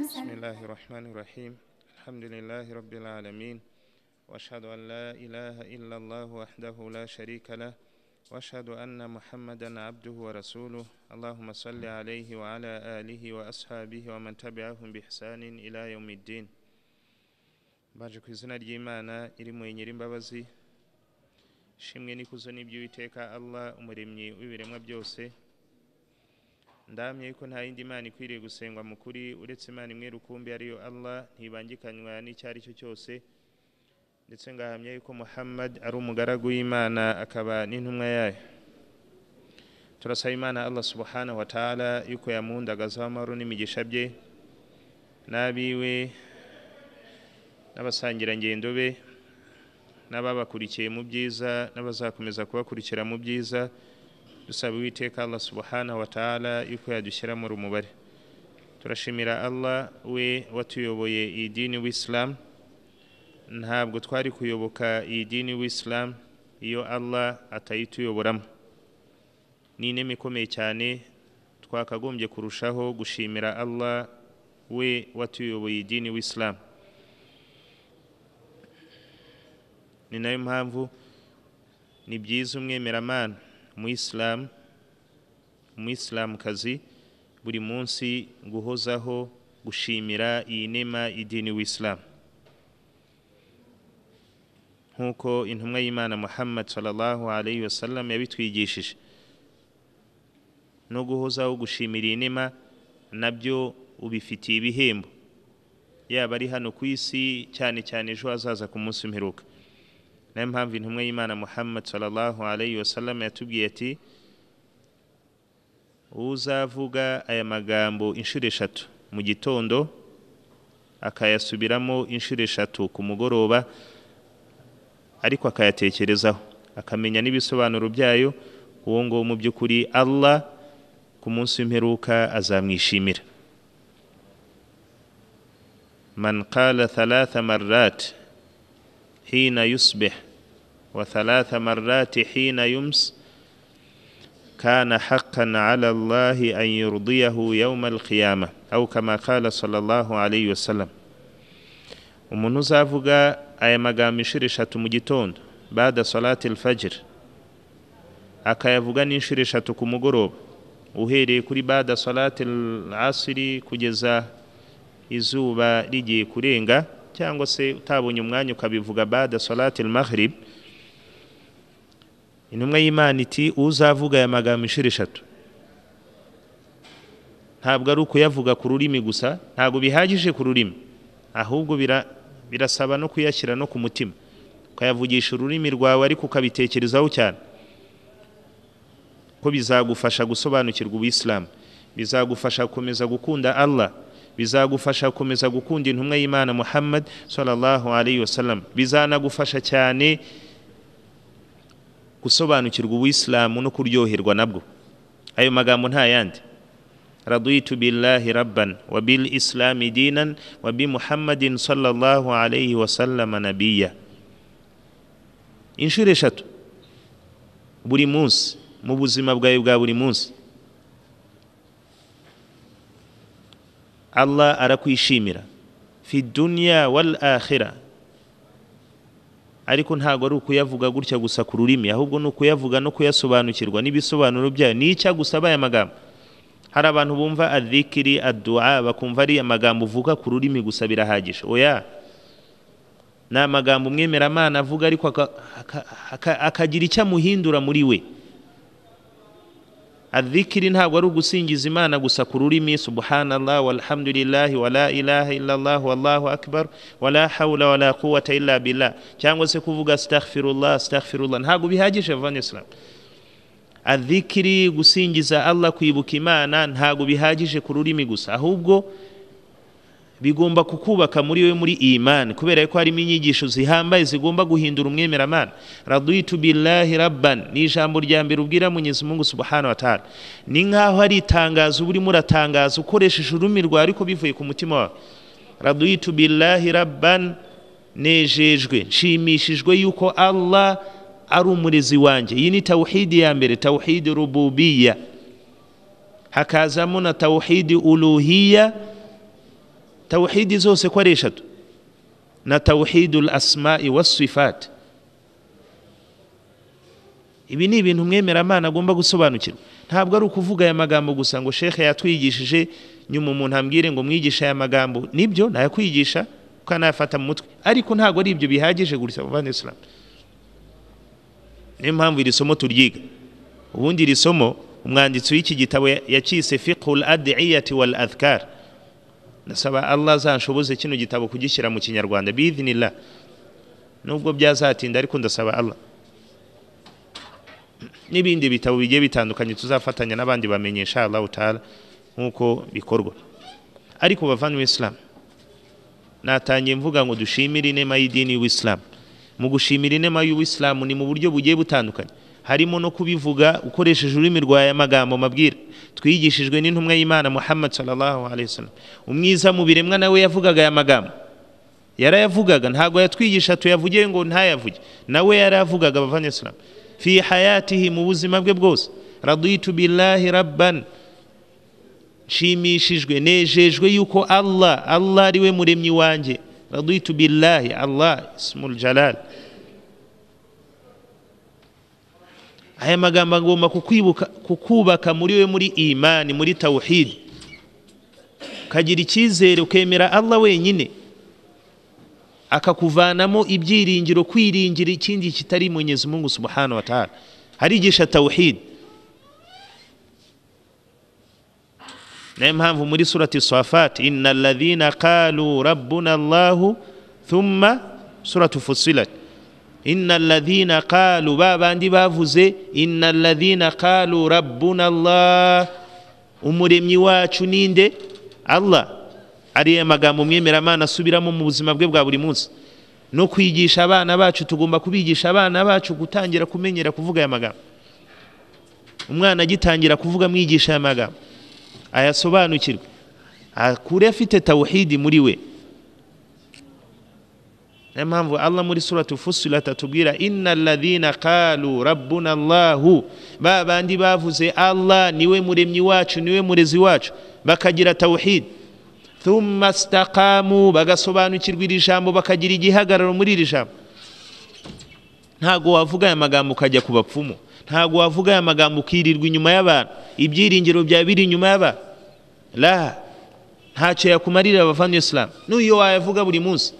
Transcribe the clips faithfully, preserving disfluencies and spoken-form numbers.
بسم الله الرحمن الرحيم الحمد لله رب العالمين وأشهد أن لا إله إلا الله وحده لا شريك له وأشهد أن محمدا عبده ورسوله اللهم صل عليه وعلى آله وأصحابه ومن تبعهم بإحسان إلى يوم الدين. baje ku izina ry'Imana iri mu nyirimbabazi, shimwe n'ikuzo n'iby'Uwiteka Allah umuremyi w'ibiremwa byose. Ndamye yuko nta yindi Imana ikwiriye gusengwa mu kuri uretse Imana imwe rukumbi ariyo Allah, ntibangikanywa n'icyari cyo cyose, ndetse ngahamya yuko Muhammad ari umugaragu w'Imana akaba n'intumwa yayo. Turasaba Imana Allah subhanahu wa ta'ala yuko yamundagaza amahoro n'imigisha bye n'abiwe n'abasangira ngendo be n'ababakurikiye mu byiza n'abazakomeza kubakurikira mu byiza. Dusaba Uwiteka Allah subhanahu wa ta'ala yuko yadushyira mu rumubare. Turashimira Allah we watuyoboye iyi dini w'Islam. Ntabwo twari kuyoboka iyi dini w'Islam iyo Allah atayituyoboramo. Ni inema ikomeye cyane, twakagombye kurushaho gushimira Allah we watuyoboye iyi dini w'Islam. Ni nayo mpamvu ni byiza umwemeramana Muislam Muislam kazi buri munsi guhozaho gushimira iyi nema idini w'Islam, nkuko intumwa y'Imana Muhammad sallallahu alayhi wasallam yabitwigishije. No guhozaho gushimira iyi nema nabyo ubifitiye ibihembo, yaba ari hano ku isi cyane cyane ejo hazaza ku munsi w'imperuka. Nayo mpamvu intumwa y'Imana Muhammad sallallahu alayhi wasallam yatubwiye ati, uzavuga aya magambo inshuro eshatu mu gitondo akayasubiramo inshuro eshatu ku mugoroba, ariko akayatekerezaho akamenya n'ibisobanuro byayo, uwo ngo mu by'ukuri Allah ku munsi w'imperuka azamwishimira. Man qala thalatha marrat hina yusbih wa thalatha marrati hina yums kana haqqan ala Allahi an yurdiyahu yawm al-qiyamah aw kama qala sallallahu alayhi wasallam. Umuntu uzavuga aya magambo inshuro eshatu mu gitondo bada salati al-fajr, akayavuga n'inshuro eshatu ku mugoroba, uhereye kuri bada salati al-asri kugeza izuba rigiye kurenga, cyangwa se utabonye umwanya ukabivuga bada salati al-maghrib. Intumwa y'Imana iti, uzavuga aya magambo inshuro eshatu ntabwo ari ukuyavuga ku rurimi gusa, ntabwo bihagije ku rurimi, ahubwo bira birasaba no kuyashyira no ku mutima, ukayavugisha ururimi rwawe ariko ukabitekerezaho cyane, ko bizagufasha gusobanukirwa ubuyisilamu, bizagufasha gukomeza gukunda Allah, bizagufasha gukomeza gukunda intumwa y'Imana Muhammad sallallahu alayhi wasallam, bizanagufasha cyane gusobanukirwa ubuyisilamu no kuryoherwa nabwo. Ayo magambo nta yandi: raditu billahi rabban wa bil islami dinan wa bi Muhammadin sallallahu alayhi wasallam nabiyya. Inshuro eshatu buri munsi mu buzima bwawe bwa buri munsi, Allah arakwishimira fi dunya wal akhirah. Ariko ntago ari ukuyavuga gutya gusa ku rurimi, ahubwo no kuyavuga no kuyasobanukirwa n'ibisobanuro byayo. Ni icya gusaba aya magambo. Hari abantu bumva adhikiri addu'a bakumva ari amagambo uvuga ku rurimi gusa birahagije. Oya, na magambo umwemeramana avuga ariko akagira icyo amuhindura muri we. Adhikiri ntabwo ari ugusingiza Imana gusa ku rurimi, subhanallah walhamdulillah wala ilaha illallah wallahu akbar wala hawla wala quwwata illa billah, cyangwa se kuvuga astaghfirullah astaghfirullah, ntabwo bihagije van Islam. Adhikiri gusingiza Allah, kwibuka Imana, ntabwo bihagije ku rurimi gusa, ahubwo bigomba kukubaka muri we muri iman, kubera ko harimo inyigisho zihambaye zigomba guhindura umwemeramana. Raditu billahi rabban ni ijambo rya mbere ubwira Mwenyezi Mungu subhanahu wa ta'ala. Ni nkaho ari itangazo uri muratangaza ukoresheje ururimi rwawe ariko bivuye ku mutima wawe. Raditu billahi rabban, nejejwe nshimishijwe yuko Allah ari umurezi wanjye. Iyi ni tawhidi ya mbere, tawhidi rububiyya. Hakazamo na tawhidi uluhiyya, tawhidi zose ko ari eshatu na tawhidul asma'i was sifat. Ibi ni ibintu mwemeramana agomba gusobanukirwa. Ntabwo ari ukuvuga aya magambo gusa ngo shekhe yatwigishije nyuma umuntu ambwire ngo mwigisha aya magambo. Nibyo nayakwigisha ukanayafata mu mutwe, ariko ntabwo ari ibyo bihagije gusa bavandimwe Islam. Niyo mpamvu iri somo turyiga. Ubundi iri somo umwanditsi w'iki gitabo yakise fiqhul ad'iyati wal adhkar. Nasaba Allah zanshoboze kino gitabo kugishyira mu Kinyarwanda biidhnillah, nubwo byazatinda ariko ndasaba Allah. N'ibindi bitabo bigiye bitandukanye tuzafatanya n'abandi bamenyesha Allah Ta'ala nkuko bikorwa. Ariko bavandimwe Islam, natangiye mvuga ngo dushimire inema y'idini y'Islam. Mu gushimira inema y'Islam ni mu buryo bugiye butandukanye, harimo no kubivuga ukoresheje ururimi rwa magambo mabwira twigishijwe n'intumwa y'Imana Muhammad sallallahu alaihi wasallam. Umwiza mu biremwa nawe yavugaga aya magambo, yarayavugaga, ntago yatwigisha tuyavugiye ngo ntayavuge, nawe yaravugaga bavandimwe Islam fi hayatihi, mu buzima bwe bwose. Raditu billahi rabban, shimishijwe nejejwe yuko Allah Allah ari we muremyi wanje. Raditu billahi, Allah ismul jalal. Aya magambo agomba kukwibuka kukubaka muri we, muri imani, muri tawhid, kagira icyizere ukemera Allah wenyine, akakuvanamo ibyiringiro kwiringira ikindi kitari Mwenyezi Mungu Subhanahu wa Ta'ala. Harigisha tawhid. Nayo mpamvu muri surati Safat, innal ladhina qalu rabbuna Allah, thumma suratu Fussilat, innal ladhina qalu, babandi bavuze innal ladhina qalu rabbuna Allah, umuremyi wacu ninde? Allah. Ari magambo mwemeramana asubiramo mu buzima bwe bwa buri munsi. No kwigisha abana bacu, tugomba kubigisha abana bacu gutangira kumenyera kuvuga aya magambo. Umwana agitangira kuvuga mwigisha aya magambo, ayasobanukirwe, akure afite tawhidi muri we. Niyo mpamvu Allah muri suratu Fussilat atubwira innal ladhina qalu rabbuna Allah, babandi bavuze Allah niwe muremyi wacu, niwe murezi wacu, bakagira tawhid. Thumma istaqamu, bagasobanukirwa iri jambo, bakagira igihagararo muri iri jambo. Ntago wavuga aya magambo ukajya ku bapfumu, ntago wavuga aya magambo ukirirwa inyuma y'abantu, ibyiringiro bya biri inyuma y'abantu. La, ntacyo yakumarira abavandimwe Islam n'uyo wayavuga buri munsi.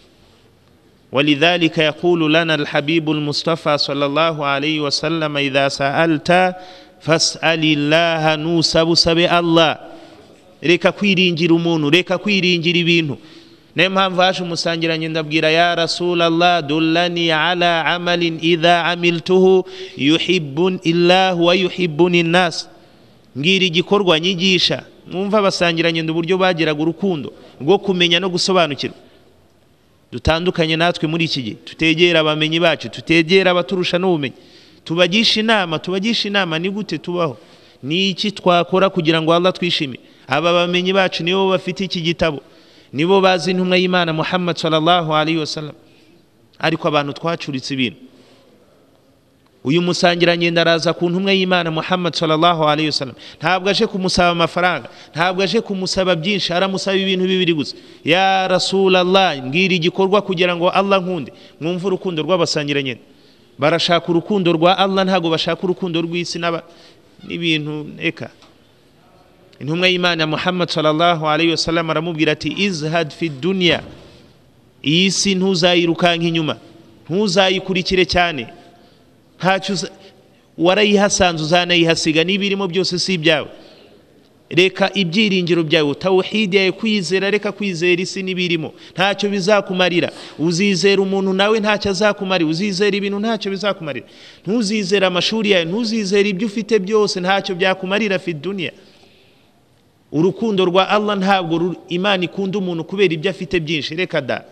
ولذلك يقول لنا الحبيب المصطفى صلى الله عليه وسلم إذا سألت فاسأل الله. نوسب سب الله, reka kwiringira umuntu, reka kwiringira ibintu. Niyo mpamvu haje umusangiranye ndabwira ya Rasulallah, dullani ala amalin idha amiltuhu yuhibbun illahu wa yuhibbuni nas. Ngira igikorwa nyigisha. Mwumva abasangiranye uburyo bagiraga urukundo rwo kumenya no gusobanukirwa. Dutandukanye natwe muri iki gihe, tutegera abamenyi bacu, tutegera abaturusha n'ubumenyi, tubagisha inama, tubagisha inama ni gute tubaho, ni iki twakora kugira ngo Allah twishime. Aba bamenyi bacu nibo bafite iki gitabo, nibo bazi intumwa y'Imana Muhammad sallallahu alaihi wasallam. Ariko abantu twacuritse ibintu. Uyu musangiranye ndaraza ku ntumwa y'Imana Muhammad sallallahu alaihi wasallam, ntabwo aje kumusaba amafaranga, ntabwo aje kumusaba byinshi, aramusaba ibintu bibiri gusa. Ya Rasulallah, ngira igikorwa kugira ngo Allah nkunde. Mwumva urukundo rw'abasangiranye, barashaka urukundo rwa Allah, ntago bashaka urukundo rw'isi n'aba n'ibintu. Eka intumwa y'Imana Muhammad sallallahu alaihi wasallam aramubwira ati izhad fi dunya, iyi si ntuzayirukanka inyuma, ntuzayikurikire cyane, ntacyo warayihasanze uzanayihasiga, n'ibirimo byose si ibyawe. Reka ibyiringiro byawe, tawhid yawe, kwizera, reka kwizera isi n'ibirimo, ntacyo bizakumarira. Uzizera umuntu nawe ntacyo azakumarira, uzizera ibintu ntacyo bizakumarira. Ntuzizera amashuri yawe, ntuzizera ibyo ufite byose, ntacyo byakumarira fi dunya. Urukundo rwa Allah ntabwo Imana ikunda umuntu kubera ibyo afite byinshi, reka da.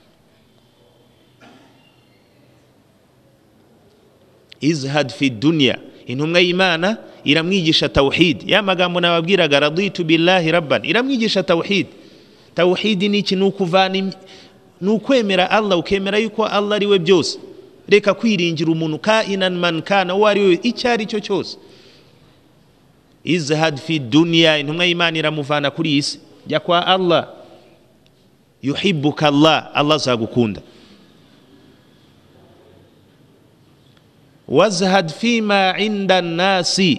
Izhad fi dunya, intumwa y'Imana iramwigisha tawhid. Ya magambo nababwiraga raditu billahi rabban, iramwigisha tawhid. Tawhid ni iki? Nukuvana, nukwemera Allah, ukemera yuko Allah ari we byose, reka kwiringira umuntu kainan man kana, uwo ari we icyari cyo cyose. Izhad fi dunya, intumwa y'Imana iramuvana kuri isi jya kwa Allah. yuhibbuka Allah, Allah azagukunda. Wazhad fima inda nasi,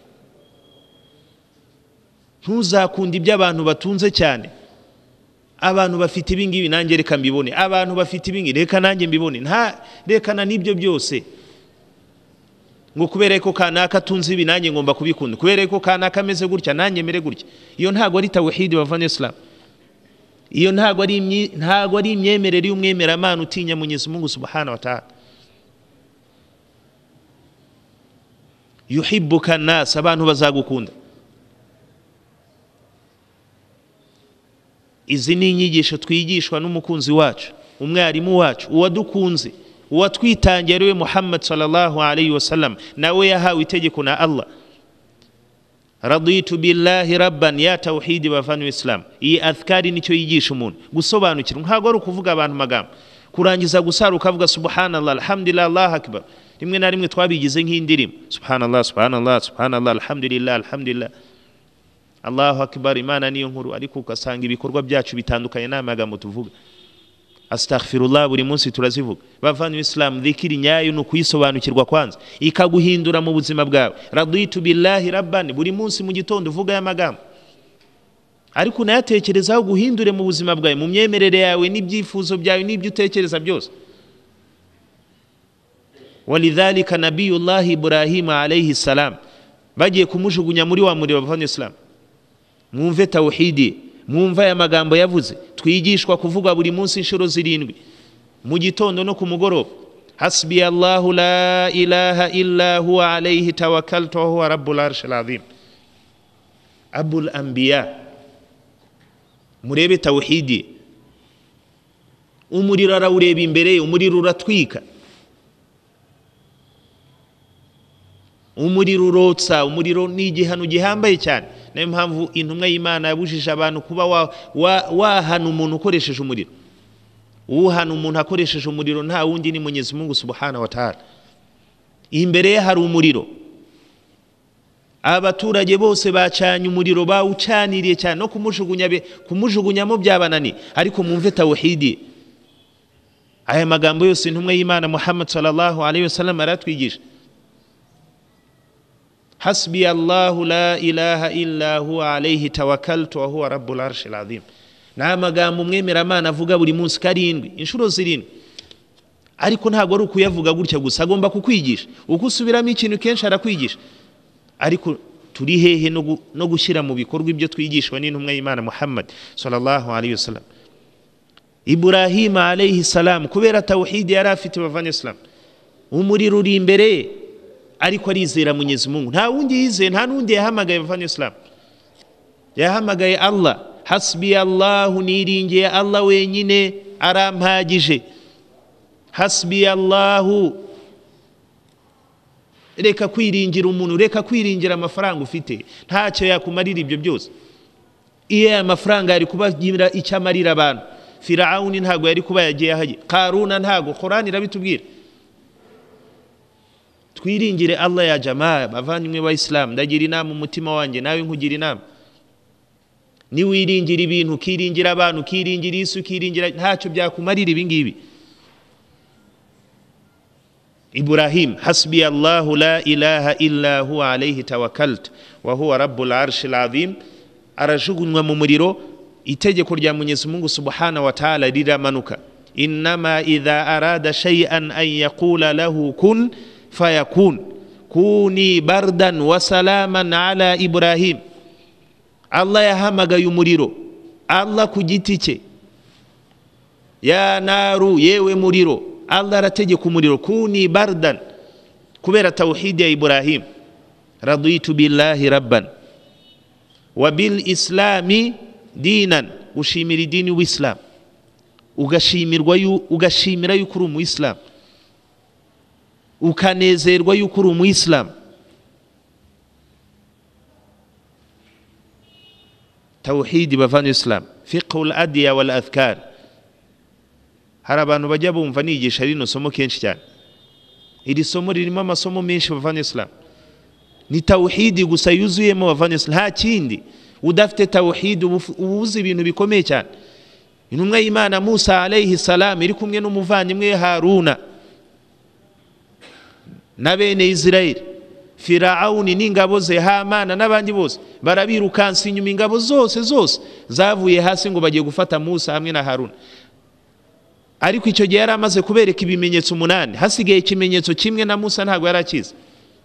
ntuzakunda iby'abantu batunze cyane. Abantu bafite ibingibi nanjye reka mbibone, abantu bafite ibingibi reka nanjye mbibone, nta rekana nibyo byose. Ngo kubera ko kanaka tunze ibi nanjye ngomba kubikunda, kubera ko kanaka ameze gutya nanjye mere gutya. Iyo ntago ari tawhid bavanye Islam. Iyo ntago ari ntago ari imyemerere y'umwemera Imana utinya Mwenyezi Mungu Subhanahu wa Ta'ala. Yuhibbuka nas, abantu bazagukunda. Izi ni inyigisho twigishwa n'umukunzi wacu, umwarimu wacu, uwadukunze, uwatwitangiye ariwe Muhammad sallallahu alayhi wasallam, nawe yahawe itegeko na Allah. Raditu billahi rabban, ya tawhidi bavanu Islam. Iyi adhkari nicyo yigisha umuntu gusobanukira, ntago ari ukuvuga abantu magambo, kurangiza gusara ukavuga subhanallah alhamdulillah Allahu akbar. Rimwe na rimwe twabigize nk'indirimbo, subhanallah subhanallah subhanallah alhamdulillah alhamdulillah Allahu akbar, Imana niyo nkuru, ariko ukasanga ibikorwa byacu bitandukanye n'amagambo tuvuga. Astaghfirullah buri munsi turazivuga. Bavanu Islam, dhikiri nyayo no kuyisobanukirwa kwanza ikaguhindura mu buzima bwawe. Raditu billahi rabban, buri munsi mu gitondo uvuga ya magambo, ariko unayatekerezaho guhindure mu buzima bwawe, mu myemerere yawe n'ibyifuzo byawe n'ibyo utekereza byose. Walidhalika nabiyullah Ibrahim alayhi salam bagiye kumujugunya muri wa muri bavanu Islam. Mwumve tawhidi, mwumva ya magambo yavuze, twigishwa kuvuga buri munsi inshuro zirindwi, mu gitondo no ku mugoroba. Hasbi Allahu la ilaha illa huwa alayhi tawakkaltu wa huwa rabbul arshil azim. Abul anbiya, murebe tawhidi. Umuriro arawureba imbere, umuriro uratwika, umuriro urotsa, umuriro ni igihano gihambaye cyane. Nayo mpamvu intumwa y'Imana yabujije abantu kuba wahana umuntu ukoresheje umuriro. Uhana umuntu akoresheje umuriro nta wundi ni Mwenyezi Mungu Subhanahu wa Ta'ala. Imbere ye hari umuriro, abaturage bose bacanye umuriro, bawucaniriye cyane, no kumujugunya be kumujugunyamo byabanani. Ariko mumve tawhidi, aya magambo yose intumwa y'Imana Muhammad sallallahu alayhi wasallam aratwigisha. Hasbi Allahu la ilaha illa huwa alayhi tawakkaltu wa huwa rabbul arshil azim. Na magambo mwemera Imana avuga buri munsi karindwi, inshuro zirindwi. Ariko ntago ari ukuyavuga gutya gusa, agomba kukwigisha. Uko usubiramo ikintu kenshi arakwigisha. Ariko turi hehe no gushyira mu bikorwa ibyo twigishwa n'intumwa y'Imana Muhammad sallallahu alayhi wasallam. Ibrahim alayhi salam kubera tawhid yari afite bavanye Islam, umuriro uri imbere ariko arizera Mwenyezi Mungu, nta wundi yizeye, nta nundi yahamagaye bavanye Islam. Yahamagaye Allah. Hasbi Allahu, niringiye Allah wenyine arampagije. Hasbi Allahu, reka kwiringira umuntu, reka kwiringira amafaranga ufite, ntacyo yakumarira ibyo byose. Iyo amafaranga yari kubagira icyo amarira abantu, Firauni ntago yari kuba yagiye hagiye, Karuna ntago, Qur'an irabitubwira. Twiringire Allah ya jamaa, bavanywe wa Islam, ndagira inama umutima wanjye, nawe nkugira inama. Ni wiringira ibintu, kiringira abantu, kiringira Yesu, kiringira, ntacyo byakumarira ibingibi. Ibrahim, hasbi Allahu la ilaha illa huwa alayhi tawakkaltu wa huwa rabbul arshil azim, arajugunywa mu muriro. Itegeko rya Mwenyezi Mungu Subhanahu wa Ta'ala riramanuka. Innama idha arada shay'an an yaqula lahu kun fayakun. Kuni bardan wa salaman ala Ibrahim. Allah yahamagaye umuriro, Allah ku giti cye, ya naru, yewe muriro. Allah arategeka umuriro, kuni bardan, kubera tawhid ya Ibrahim. Raditu billahi rabban wa bil islami dinan, ushimira idini w'Islam, ugashimirwa yu ugashimira yuko uri umuyisilamu, ukanezerwa yuko uri umuyisilamu. Tawhid bavanye Islam, fiqhul adiya wal adhkar. Hari abantu bajya bumva nigisha rino somo kenshi cyane. Iri somo ririmo amasomo menshi bavanye Islam. Ni tawhid gusa yuzuyemo bavanye Islam, nta kindi. Udafite tawhid ubuze ibintu bikomeye cyane. intumwa y'Imana Musa alayhi salam iri kumwe n'umuvandimwe Haruna na bene Israeli, Firauni n'ingabo ze, Hamana n'abandi bose barabirukansa inyuma, ingabo zose zose zavuye hasi ngo bagiye gufata Musa hamwe na Haruna. Ariko icyo gihe yari amaze kubereka ibimenyetso umunani, hasigaye ikimenyetso kimwe na Musa ntabwo yarakize.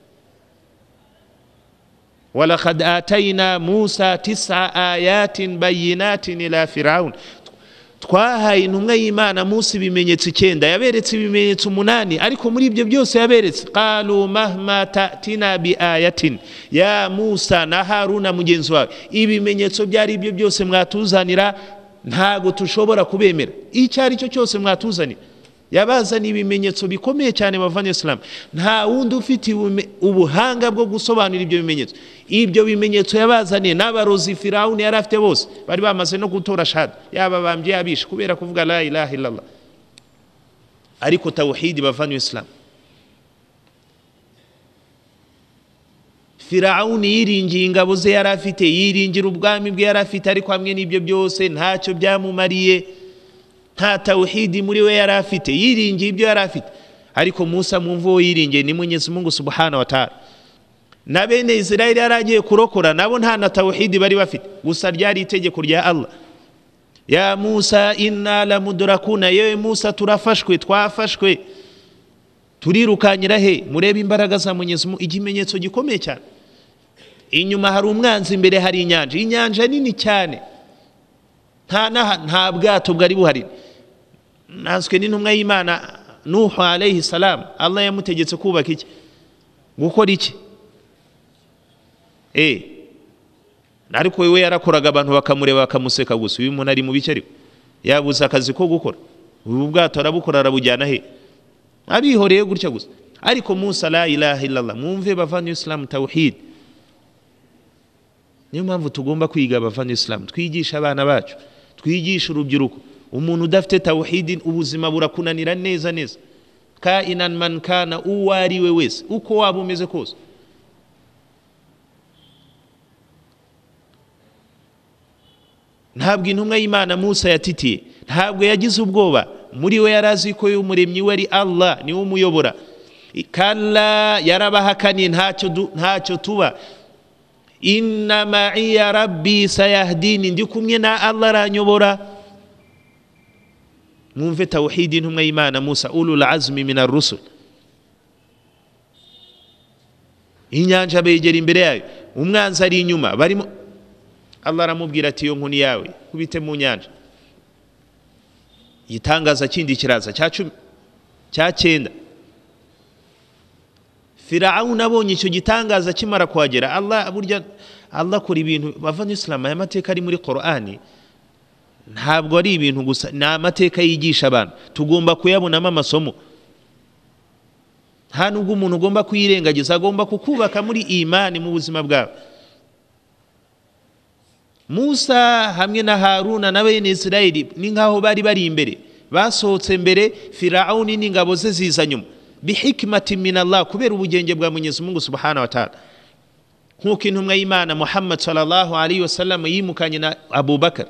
walaqad atayna Musa tis'a ayatin bayyinatin ila Firaun, twahaye intumwa y'Imana Musa ibimenyetso icyenda, yaberetse ibimenyetso umunani, ariko muri ibyo byose yaberetse qalu mahma ta'tina bi ayatin ya Musa na Haruna mugenzi wawe, ibimenyetso byari ibyo byose mwatuzanira ntago tushobora kubemera, icyo ari cyo cyose mwatuzanira. Yabazani ibimenyetso bikomeye cyane bavanye Islam, nta wundi ufite ubuhanga bwo gusobanura ibyo bimenyetso. Ibyo bimenyetso yabazaniye n'abarozi Firauni yari afite bose bari bamaze no gutora shahada, yaba bambye yabishe kubera kuvuga la ilaha illallah. Ariko tawhid bavanye Islam, Firauni yiringiye ingabo ze yari afite, yiringira ubwami bwe yari afite, ariko hamwe n'ibyo byose ntacyo byamumariye, nta tawhidi muri we yari afite, yiringiye ibyo yari afite. Ariko Musa mumvo yiringiye ni Mwenyezi Mungu subhanahu wa ta'ala. Na bene Israeli yaragiye kurokora, nabo nta na tawhidi bari bafite, gusa ryari itegeko rya Allah, ya Musa inna la mudrakuna, yewe Musa turafashwe, twafashwe, turirukanyira he. Murebe imbaraga za Mwenyezi Mungu, ikimenyetso gikomeye cyane. Inyuma hari umwanzi, imbere hari inyanja, inyanja nini cyane, nta nta bwato bwari buhari. Naswe n'intumwa y'Imana Nuhu alayhi salam, Allah yamutegetse kubaka iki, gukora iki eh ariko wewe yarakoraga abantu bakamureba bakamuseka gusa, uyu muntu ari mu bice, ariko yabuze akazi ko gukora. Ubu bwato arabukora arabujyana he, abihoreye gutya gusa. Ariko Musa la ilaha illallah, mwumve bavanye Islam tawhid. Niyo mpamvu tugomba kwiga bavanye Islam, twigisha abana bacu, twigisha urubyiruko. Umuntu udafite tawhid ubuzima burakunanira neza neza, kainan man kana, uwari we wese uko waba umeze kose. Ntabwo intumwa y'Imana Musa yatitiye, ntabwo yagize ubwoba, muri we yarazi ko y'umuremyi we ari Allah, ni we umuyobora. Kalla, yarabahakaniye, ntacyo ntacyo tuba. Inna ma'iya rabbi sayahdini, ndi kumwe na Allah aranyobora. Mwumve tawhid intumwa y'Imana Musa, ulul azmi min ar-rusul. Inyanja begera imbere yayo, umwanzi ari inyuma, barimo. Allah aramubwira ati yo nkuni yawe kubite mu nyanja. Yitangaza kindi kiraza cya cumi cya cyenda. Firauni abonye icyo gitangaza kimara kuhagera, Allah burya Allah kuri ibintu bavanye Islam, aya mateka ari muri Qur'ani ntabwo ari ibintu gusa, na amateka yigisha abantu, tugomba kuyabonamo amasomo. Nta nubwo umuntu ugomba kuyirengagiza, agomba kukubaka muri imani mu buzima bwawe. Musa hamwe na Haruna na bene Israeli ni nkaho bari bari imbere, basohotse mbere, Firauni n'ingabo ze ziza nyuma, bihikmati min Allah, kubera ubugenge bwa Mwenyezi Mungu subhanahu wa ta'ala. Nkuko intumwa y'Imana Muhammad sallallahu alayhi wasallam yimukanye na Abu Bakar,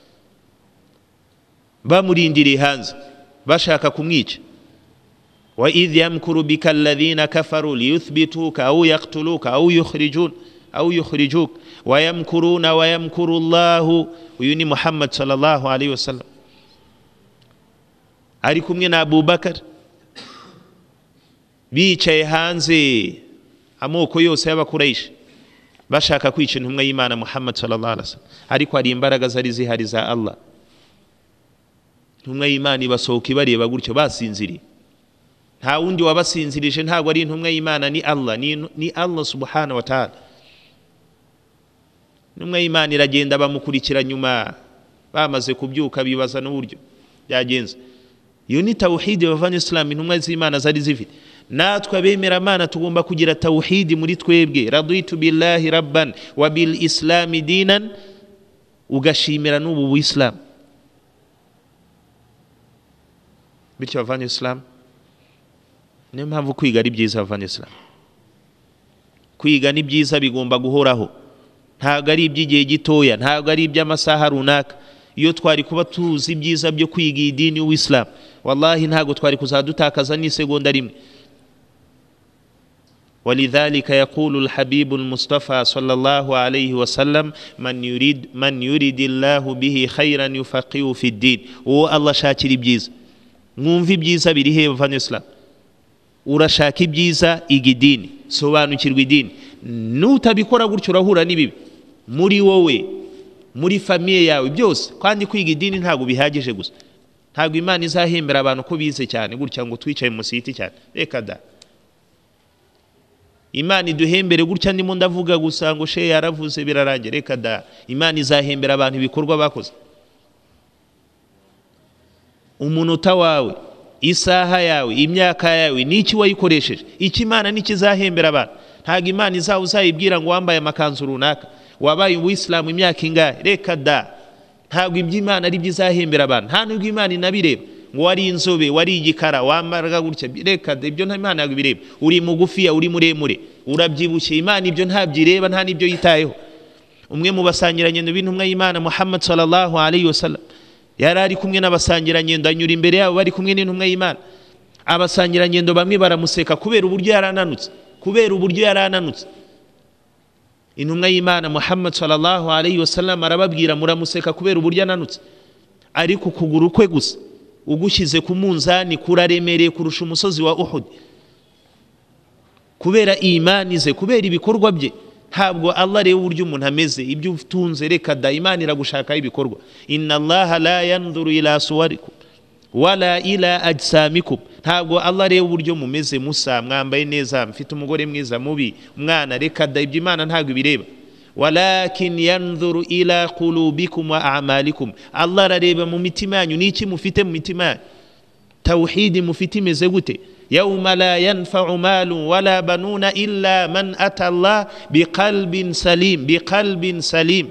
bamurindiriye hanze bashaka kumwica. Wa idh yamkuru bika alladhina kafaru liyuthbituka aw yaqtuluka aw yukhrijun aw yukhrijuk wa yamkuruna wa yamkuru Allah. Uyu ni Muhammad sallallahu alayhi wasallam ari kumwe na Abu Bakar, bicaye hanze amoko yose y'abakuraishi bashaka kwica intumwa y'Imana Muhammad sallallahu alayhi wasallam, ariko hari imbaraga zari zihari za Allah. Intumwa y'Imana ibasohoka ibareba gutyo basinziriye, nta wundi wabasinzirije, ntabwo ari intumwa y'Imana, ni Allah, ni, ni Allah subhanahu wa ta'ala. Intumwa y'Imana iragenda bamukurikira nyuma, bamaze kubyuka bibaza n'uburyo byagenze. Iyo ni tawhid bavanye Islam, intumwa z'Imana zari zifite. Natwe abemera Imana tugomba kugira tawhid muri twebwe, raditu billahi rabban wa bil islami dinan, ugashimira n'ubu Buislam. Bityo bavanye Islam, niyo mpamvu kwiga ari byiza bavanye Islam. Kwiga ni byiza, bigomba guhoraho, ntabwo ari iby'igihe gitoya, ntabwo ari iby'amasaha runaka. iyo twari kuba tuzi ibyiza byo kwiga idini y'Uislam, wallahi ntago twari kuzadutakaza ni segonda rimwe. ولذلك يقول الحبيب المصطفى صلى الله عليه وسلم من يريد من يريد الله به خيرا يفقهه في الدين. و الله شاكر ibyiza, mwumva ibyiza biri he bavanye Islam. Urashaka ibyiza igidini, sobanukirwa idini. Nutabikora gutyo urahura nibibi muri wowe, muri famiye yawe byose. Kandi kwiga idini ntago bihagije gusa, ntago Imana izahembera abantu ko bize cyane gutya ngo twicaye mu siti cyane, reka da. Imana iduhembere gutya ndimo ndavuga gusa ngo she yaravuze birarangira, reka da. Imana izahembera abantu ibikorwa bakoze. Umunota wawe, isaha yawe, imyaka yawe, niki wayikoresheje, iki Imana nikizahembera abantu. Ntago Imana izaho uzayibwira ngo wambaye amakanzu runaka, wabaye Uislamu imyaka ingahe, reka da. Ntago ibyo Imana ari byizahembera abantu. Nta nubwo Imana inabireba ngo wari inzobe, wari igikara, wamaraga gutya, reka da. Ibyo nta Imana yabireba. Uri mugufiya, uri muremure, urabyibushye, Imana ibyo ntabyireba, nta nibyo yitayeho. Umwe mu basangiranye n'intumwa y'Imana Muhammad sallallahu alayhi wasallam yari ari kumwe n'abasangirangendo, anyura imbere yabo bari kumwe n'intumwa y'Imana. Abasangirangendo bamwe baramuseka kubera uburyo yarananutse, kubera uburyo yarananutse. Intumwa y'Imana Muhammad sallallahu alayhi wasallam arababwira muramuseka kubera uburyo yananutse, ariko kuguru kwe gusa ugushyize ku munzani kuraremereye kurusha umusozi wa Uhud. Kubera imani ze, kubera ibikorwa bye. Ntabwo Allah reba uburyo umuntu ameze, ibyo utunze, reka da. Imana iragushaka ibikorwa. Inna Allah la yanzuru ila suwarikum wala ila ajsamikum. Ntabwo Allah reba uburyo mumeze, musa, mwambaye neza, mfite umugore mwiza, mubi, umwana, reka da. Ibyo Imana ntabwo bireba. Walakin yanzuru ila qulubikum wa a'malikum. Allah arareba mu mitima yanyu, niki mufite mu mitima yanyu. Tawhid mufite imeze gute? Yawma la yanfa'u malun wala banuna illa man ata Allah biqalbin salim, biqalbin salim.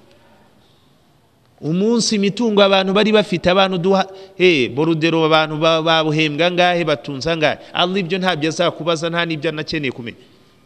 Umunsi mitungo abantu bari bafite, abantu duha eh borudero, abantu babuhembwa ngahe, batunza ngahe. Allah ibyo ntabyo azakubaza, nta nibyo anakeneye kumenya.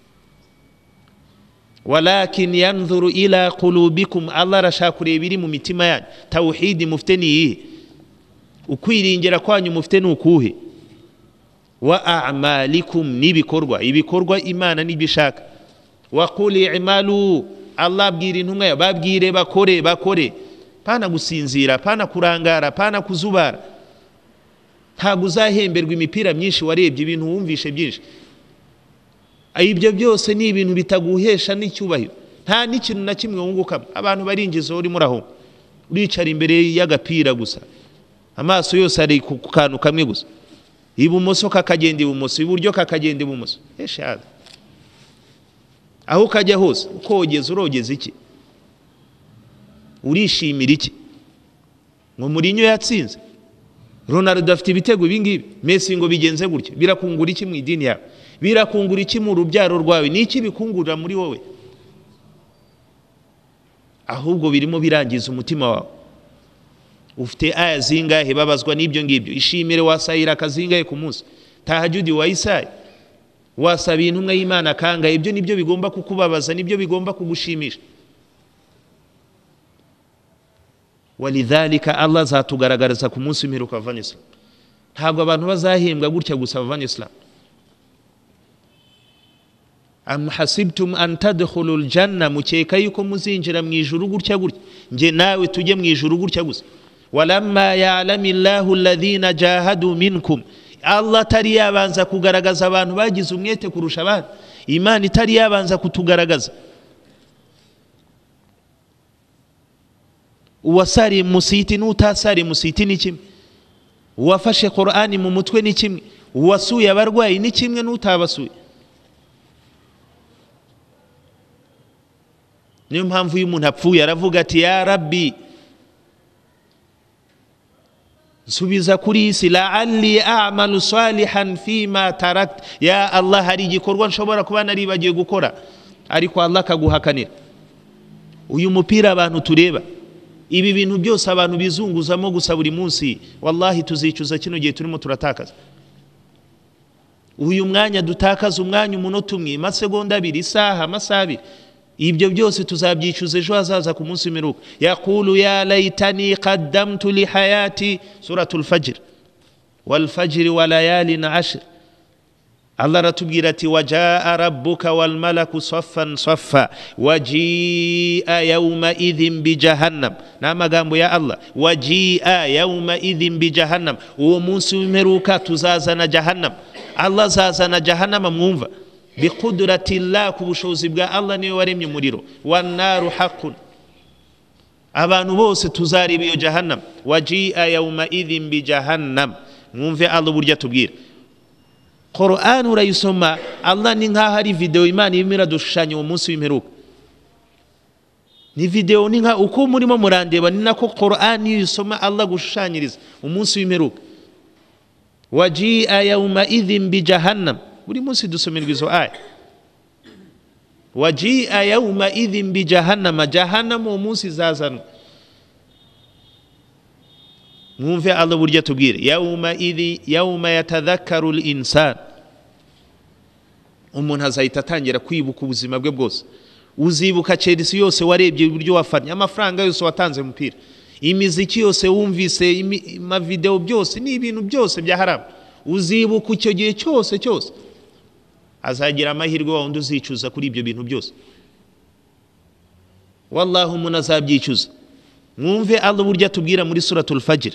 Walakin yanzuru ila qulubikum. Allah arashaka kureba iri mu mitima yanyu. Tawhid mufite ni iyihe? Ukwiringira kwanyu mufite ni ukuhe? Wa a'malikum, nibikorwa, ibikorwa Imana nibishaka. Wa qul i'malu. Allah abwira intumwa ya babwire bakore, bakore. Pana gusinzira, pana kurangara, pana kuzubara. Ntago uzahemberwa imipira myinshi warebye, ibintu wumvishe byinshi. Ibyo byose ni ibintu bitaguhesha n'icyubahiro. Nta n'ikintu na kimwe wungukamo. Abantu barinjiza uri muraho, uricara imbere y'agapira gusa, amaso yose ari ku kantu kamwe gusa. Ibumoso kakagenda ibumoso, iburyo kakagenda ibumoso. Eshada aho kajya hose ukogeza, urogeza iki? Urishimira iki? Ngo Mourinho yatsinze, Ronaldo afite ibitego ibingibi, Messi ngo bigenze gutya. Birakungura iki mu idini yawe? Birakungura iki mu rubyaro rwawe? Niki bikungurira muri wowe? Ahubwo birimo birangiza umutima wawe. Ufite aya zingahe babazwa n'ibyo ngibyo? Ishimire wasayira akazingahe ku munsi? Tahajudi wayisaye, wasaba intumwa y'Imana kangahe? Ibyo nibyo bigomba kukubabaza, nibyo bigomba kugushimisha. Walidhalika Allah azatugaragariza ku munsi w'imperuka bavanye Islam. Ntabwo abantu bazahembwa gutya gusa bavanye Islam. Am hasibtum an tadkhulul janna, mukeka yuko muzinjira mu ijuru gutya gutya, nje nawe tujye mu ijuru gutya gusa. Walamma ya'lamillahu alladhina jahadu minkum. Allah tari yabanza kugaragaza abantu bagize umwete kurusha abandi. Imana itari yabanza kutugaragaza. Uwasari musiti n'utasari musiti ni kimwe. Uwafashe Qur'ani mu mutwe ni kimwe. Uwasuye abarwayi ni kimwe n'utabasuye. Niyo mpamvu uyu muntu apfuye aravuga ati ya Rabbi, nsubiza kuri isi, la'alli a'malu salihan fima tarakt. Ya Allah, hari igikorwa nshobora kuba naribagiye gukora, ariko Allah akaguhakanira. Uyu mupira abantu tureba, ibi bintu byose abantu bizunguzamo gusa buri munsi, wallahi tuzicuza kino gihe turimo turatakaza. Uyu mwanya dutakaza umwanya umunota umwe, amasegonda abiri, isaha, amasaha abiri. ibyo byose tuzabyicuza ejo hazaza ku munsi w'imperuka. Yaqulu ya laitani qaddamtu li hayati, suratul fajr, wal fajri wa layalin ashr. Allah aratubwira ati wajaa rabbuka wal malaku saffan saffa wajia yawma idhin bi jahannam. Na magambo ya Allah, wajia yawma idhin bi jahannam, uwo munsi w'imperuka tuzazana jahannam. Allah azazana jahannam, mwumva, biqudrati llah, ku bushobozi bwa Allah niwe waremye umuriro. Wan naru haqqun, abantu bose tuzareba iyo jahannam. Wajia yawma idhin bi jahannam. Mwumve Allah burya tubwira. Qur'an urayisoma, Allah ni nkaho ari video Imana irimo iradushushanya uwo munsi w'imperuka. Ni video, ni nka uko murimo murandeba, ni nako Qur'an yisoma Allah gushushanyiriza umunsi w'imperuka. Wajia yawma idhin bi jahannam, buri munsi dusomerwa izo aya. Wajia yawma idhin bi jahannam, jahannam uwo munsi zazanwa. Mwumve Allah burya tubwire, yawma idhi yawma yatadhakkaru al-insan, umuntu azahita atangira kwibuka ubuzima bwe bwose. Uzibuka Chelsea yose warebye uburyo wafanye, amafaranga yose watanze mupira, imiziki yose wumvise, ma video byose, ni ibintu byose bya haram. Uzibuka icyo gihe cyose cyose, azagira amahirwe wa wundi uzicuza kuri ibyo bintu byose. Wallahu munazabyicuza. Mwumve Allah burya tubwira muri suratul fajr,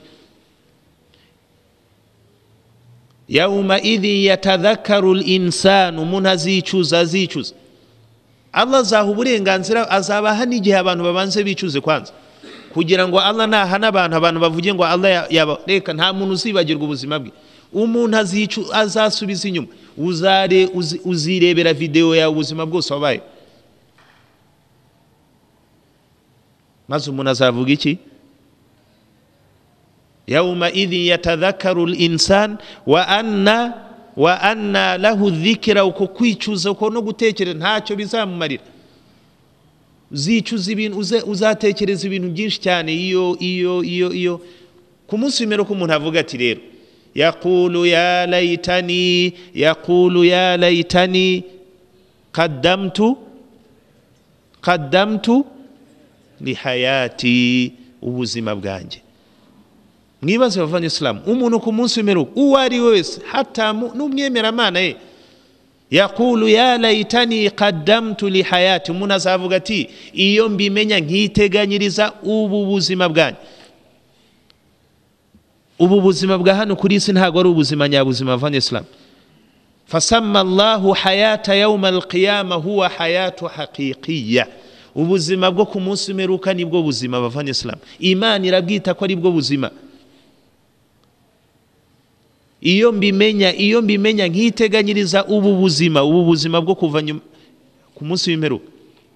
yawma idhi yatadhakkaru al-insanu, umuntu azicuza azicuza. Allah azaha uburenganzira, azabaha n'igihe abantu babanze bicuze kwanza, kugira ngo Allah nahana abantu abantu bavuge ngo Allah yaba reka nta muntu uzibagirwa ubuzima bwe. Umuntu azicu azasubiza inyuma, uzare uzi, uzirebera video ya ubuzima bwose wabaye. Maze umuntu azavuga iki? Yawma idhi yatadhakkaru al-insan wa anna wa anna lahu dhikra, uko kwicuza uko no gutekereza ntacyo bizamumarira. Uzicuza ibintu, uzatekereza ibintu byinshi cyane. Iyo iyo iyo iyo ku munsi w'imperuka umuntu avuga ati rero, yaqulu ya laitani yaqulu ya laitani qaddamtu qaddamtu li hayati, ubuzima bwanjye. Mwibaze bavanye Islam, umuntu ku munsi w'imperuka uwo ari wese, hata n'umwemera Imana ye, yaqulu ya laitani qaddamtu li hayati, umuntu azavuga ati iyo mbimenya nkiteganyiriza ubu buzima bwanjye. Ubu buzima bwa hano kuri isi ntago ari ubuzima nyabuzima bavanye Islam. Fasamma Allahu hayata yawma al-qiyamah huwa hayatu haqiqiyya, ubuzima bwo ku munsi w'imperuka nibwo buzima bavanye Islam. Imana irabwita ko ari bwo buzima. Iyo mbimenya iyo mbimenya nkiteganyiriza ubu buzima ubu buzima bwo kuva ku munsi w'imperuka.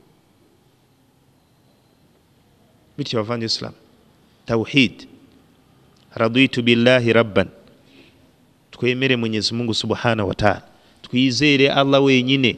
Bityo bavanye Islam, tawhid, raditu billahi rabban, twemere Mwenyezi Mungu subhanahu wa ta'ala, twizere Allah wenyine.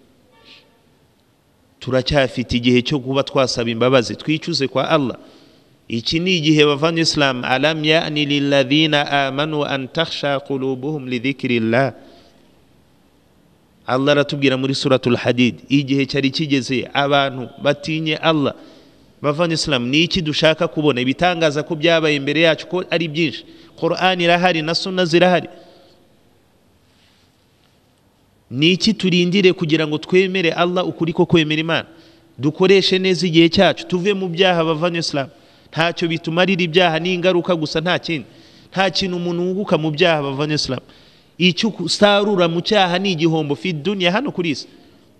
Turacyafite igihe cyo kuba twasaba imbabazi, twicuze kwa Allah. Iki ni igihe bavanye Islam, alam ya'ni lilladhina amanu an takhsha qulubuhum li dhikrillah. Allah aratubwira muri suratul hadid, igihe cyari kigeze abantu batinye Allah. Bavanye Islam, ni iki dushaka kubona? Ibitangaza ko byabaye imbere yacu ko ari byinshi. Qur'an irahari na sunna zirahari. Ni iki turindire kugira ngo twemere Allah ukuri ko kwemera Imana? Dukoreshe neza igihe cyacu, tuve mu byaha bavanye Islam. Ntacyo bitumarira ibyaha, ni ingaruka gusa, nta kindi. Nta kintu umuntu wunguka mu byaha bavanye Islam. Icyo usarura mu cyaha ni igihombo fi dunya hano kuri isi.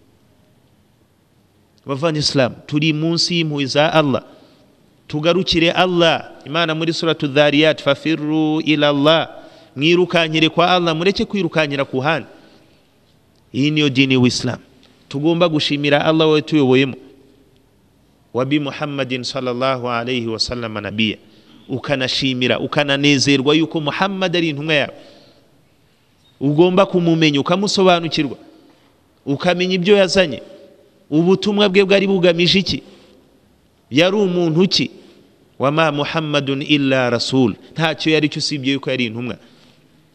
Bavanye Islam, turi munsi y'impuhwe za Allah, tugarukire Allah. Imana muri suratul dhariyat, fafirru ila Allah, mwirukanyire kwa Allah, mureke kwirukanyira ku handi. Iyi niyo dini w'Islam. Tugomba gushimira Allah we tuyoboyemo, wa bi Muhammadin sallallahu alayhi wa sallam nabiyya, ukanashimira ukananezerwa yuko Muhammad ari intumwa yawe. Ugomba kumumenya, ukamusobanukirwa, ukamenya ibyo yazanye, ubutumwa bwe bwari bugamije iki, yari umuntu ki. Wa ma Muhammadun illa rasul, ntacyo yari cyo usibye yuko yari intumwa.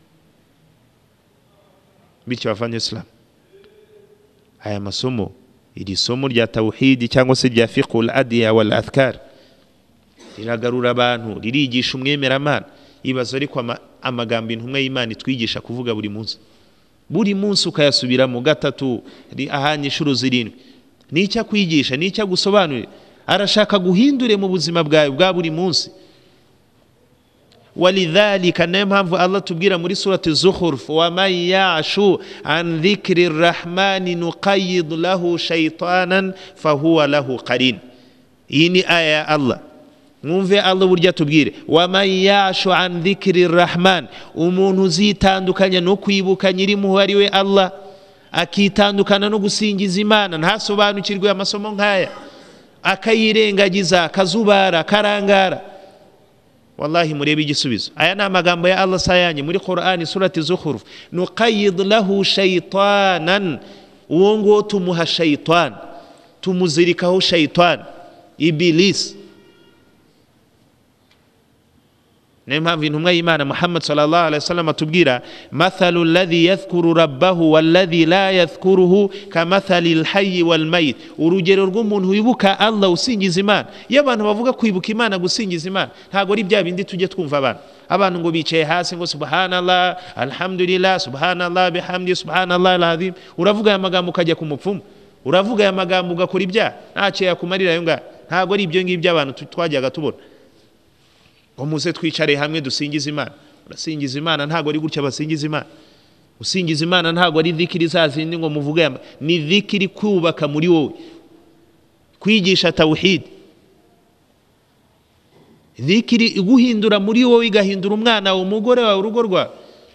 Bityo bavanye Islam, aya masomo iri somo rya tawhid cyangwa se rya fiqhul adiya wal adhkar riragarura abantu, ririgisha umwemeramana. Ibazo ariko amagambo intumwa y'Imana twigisha kuvuga buri munsi, buri munsi ukayasubiramo gatatu ahanye inshuro zirindwi. Nicyo kwigisha, nicyo gusobanurira, arashaka guhindure mu buzima bwawe bwa buri munsi. Walidhalika nayo mpamvu Allah tubwira muri surati Zukhruf, wa man ya'shu an dhikri rrahmani nuqayyid lahu shaytanan fahuwa lahu qarin. Iyi ni aya ya Allah. Mwumve Allah burya tubwire, wa man ya'shu an dhikri rrahman, umuntu uzitandukanya no kwibuka nyiri muhari we Allah, akitandukana no gusingiza Imana, ntasobanukirwe amasomo nkaya, akayirengagiza, akazubara, karangara. Wallahi murebe igisubizo. Aya ni amagambo ya Allah sayanye muri Qur'ani surati Zukhruf, nuqayyid lahu shaytanan, uwo ngo tumuha shaytan, tumuzirikaho shaytan, iblis. Niyo mpamvu intumwa y'Imana Muhammad sallallahu alaihi wasallam atubwira, mathalu alladhi yadhkuru rabbahu walladhi la yadhkuruhu kamathali alhayy walmayit. Urugero rw'umuntu wibuka Allah usingiza Imana. Iyo abantu bavuga kwibuka Imana gusingiza Imana, ntago ari bya bindi tujye twumva abantu abantu ngo bicaye hasi ngo subhanallah alhamdulillah subhanallah bihamdi subhanallah alazim. Uravuga aya magambo ukajya ku mupfumu, uravuga aya magambo ugakora ibyaha, ntacyo yakumarira yo nga. Ntago ari ibyo ngibyo abantu twajyaga tubona. Umuze twicare hamwe dusingiza Imana. Urasingiza Imana ntago ari gutya basingiza Imana. Usingiza Imana ntago ari dhikiri zazindi ngo muvuge, ni dhikiri kubaka muri wowe, kwigisha tawhid, dhikiri iguhindura muri wowe, igahindura umwana wawe, umugore wawe, urugo rwawe.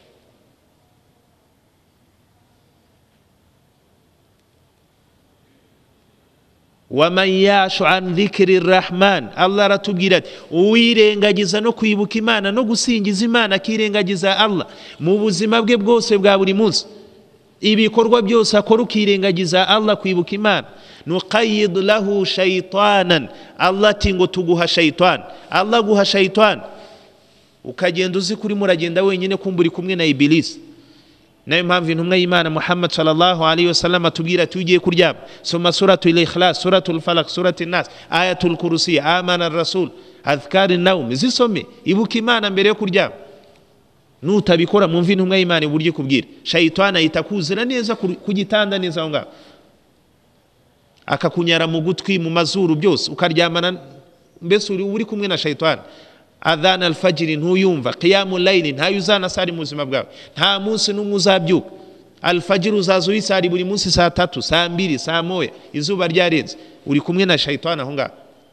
wa man yashu an dhikri rrahman, Allah aratubwira ati uwirengagiza no kwibuka Imana no gusingiza Imana, akirengagiza Allah mu buzima bwe bwose bwa buri munsi, ibikorwa byose akora ukirengagiza Allah, kwibuka Imana, nuqayyid lahu shaytanan, Allah ati ngo tuguha shaytan. Allah guha shaytan, ukagenda uzi kuri muragenda wenyine kumburi kumwe na iblis. Nayo mpamvu intumwa y'Imana Muhammad sallallahu alaihi wasallam atubwira tugiye kuryama, soma suratul ikhlas, suratul falaq, suratul nas, ayatul kursi, amana ar-rasul, adhkar an-nawm, zisome, ibuka Imana mbere yo kuryama. Nutabikora mwumva intumwa y'Imana buryo kubwira, shaytana itakuzira neza kugitanda neza aho ngaho, akakunyara mu gutwi mu mazuru byose, ukaryamana mbese uri kumwe na shaytana. Adhan al-fajr ntuyumva, qiyamul layl ntayuzana sari mu buzima bwawe, nta munsi n'umwe uzabyuka. Al-fajr uzaza uyisari buri munsi saa tatu, saa mbiri, saa moya, izuba ryarenze, uri kumwe na shaytana aho ngaho.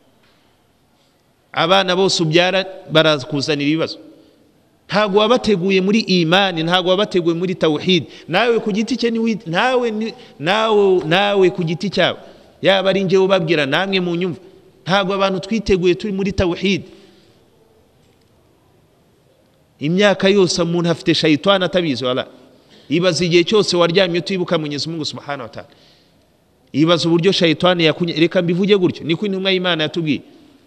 Abana bose ubyara barazakuzanira ibibazo, ntago wabateguye muri imani, ntago wabateguye muri tawhid. Nawe ku giti cye ni nawe nawe nawe ku giti cyawe, yaba ari nje ubabwira namwe mu nyumva, ntago abantu twiteguye turi muri tawhid. Imyaka yose umuntu afite shaytana atabizi. Wala ibaza igihe cyose waryamye utibuka Mwenyezi Mungu subhanahu wa ta'ala, ibaza uburyo shaytana yakunye. Reka mbivuge gutyo, niko intumwa y'Imana yatubwiye.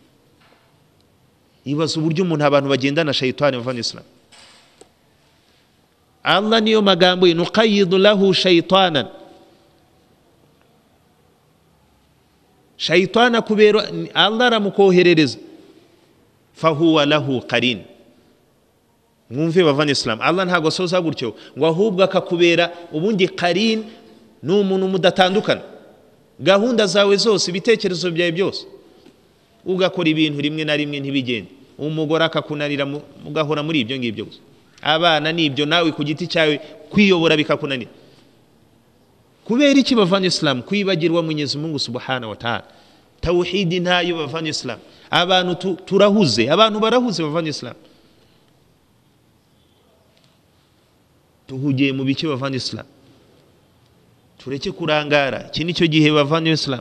Ibaza uburyo umuntu abantu bagendana shaytana mu Islam. Allah niyo magambo ye, nuqayyid lahu shaytanan. Shaytana kubera Allah aramukoherereza, fahuwa lahu qarin. Mwumve bavanye Islam, Allah ntago asoza gutyo ngo ahubwo akakubera ubundi qarin, ni umuntu mudatandukana, gahunda zawe zose, ibitekerezo byawe byose, ugakora ibintu rimwe na rimwe ntibigende. Umugore akakunanira mugahora muri ibyo ngibyo gusa, abana nibyo, nawe ku giti cyawe kwiyobora bikakunanira. Kubera iki bavanye Islam? Kwibagirwa Mwenyezi Mungu subhanahu wa ta'ala. Tawhid ntayo bavanye Islam. Abantu turahuze, abantu barahuze bavanye Islam. Tuhugiye mu bice bavanye Islam, tureke kurangara. Iki nicyo gihe bavanye Islam.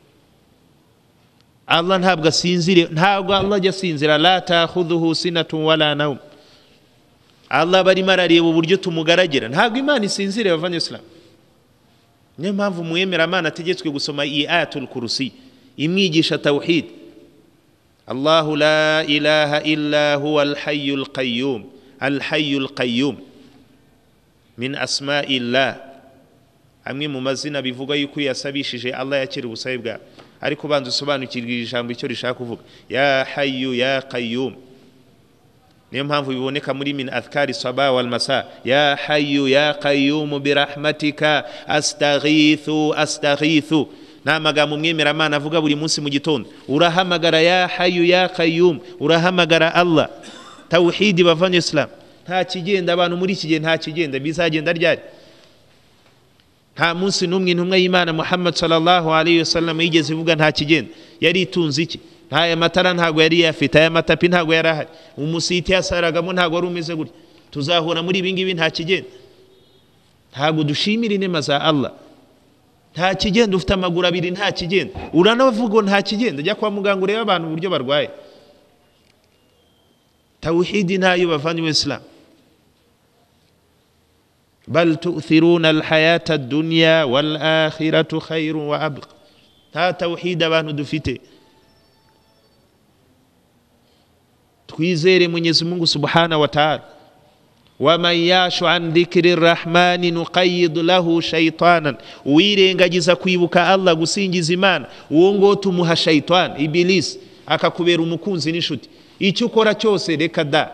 Allah ntabwo asinzire, ntabwo Allah ajya asinzira. La ta'khudhuhu sinatun wala nawm. Allah bari marareba uburyo tumugaragira, ntabwo Imana isinzire bavanye Islam. Niyo mpamvu mwemera Imana ategetswe gusoma iyi ayatul kursi, imwigisha tawhid. Allahu la ilaha illa huwa al-hayyul qayyum, al-hayyul qayyum min asma'illah amwe mu mazina bivuga yuko yasabishije Allah yakira ubusabe bwa, ariko banze usobanukirwa ijambo icyo rishaka kuvuga. Ya hayyu ya qayyum, niyo mpamvu biboneka muri min adhkari sabah wal masa. Ya hayyu ya qayyum birahmatika astaghithu astaghithu. Na magambo umwemeramana avuga buri munsi mu gitondo. Urahamagara ya hayyu ya qayyum, urahamagara Allah. Tawhidi bavanye Islam. Nta kigenda abantu muri iki gihe, nta kigenda bizagenda ryari. Nta munsi n'umwe intumwa y'Imana Muhammad sallallahu alayhi wasallam yigeze ivuga nta kigenda. Yari itunze iki? Nta ya matara ntago yari yafite, aya matapi ntago yari ahari, umusiti yasaragamo ntago wari umeze gutya. Tuzahura muri ibi ngibi nta kigenda. Ntago dushimira inema za Allah. Nta kigenda, ufite amaguru abiri nta kigenda. Uranavuga nta kigenda, jya kwa muganga urebe abantu uburyo barwaye. Tawhidi ntayo bavanywe Islam. Bal tu'thiruna al-hayata ad-dunya wal-akhiratu khayrun wa abqa. Nta tawhid abantu dufite. Twizere Mwenyezi Mungu Subhanahu wa Ta'ala. Wa man yashu an dhikri ar-rahmani nuqayyid lahu shaytanan. Uwirengagiza kwibuka Allah, gusingiza Imana, uwo ngo tumuha shaytan, Iblis, akakubera umukunzi n'inshuti. Icyo ukora cyose reka da.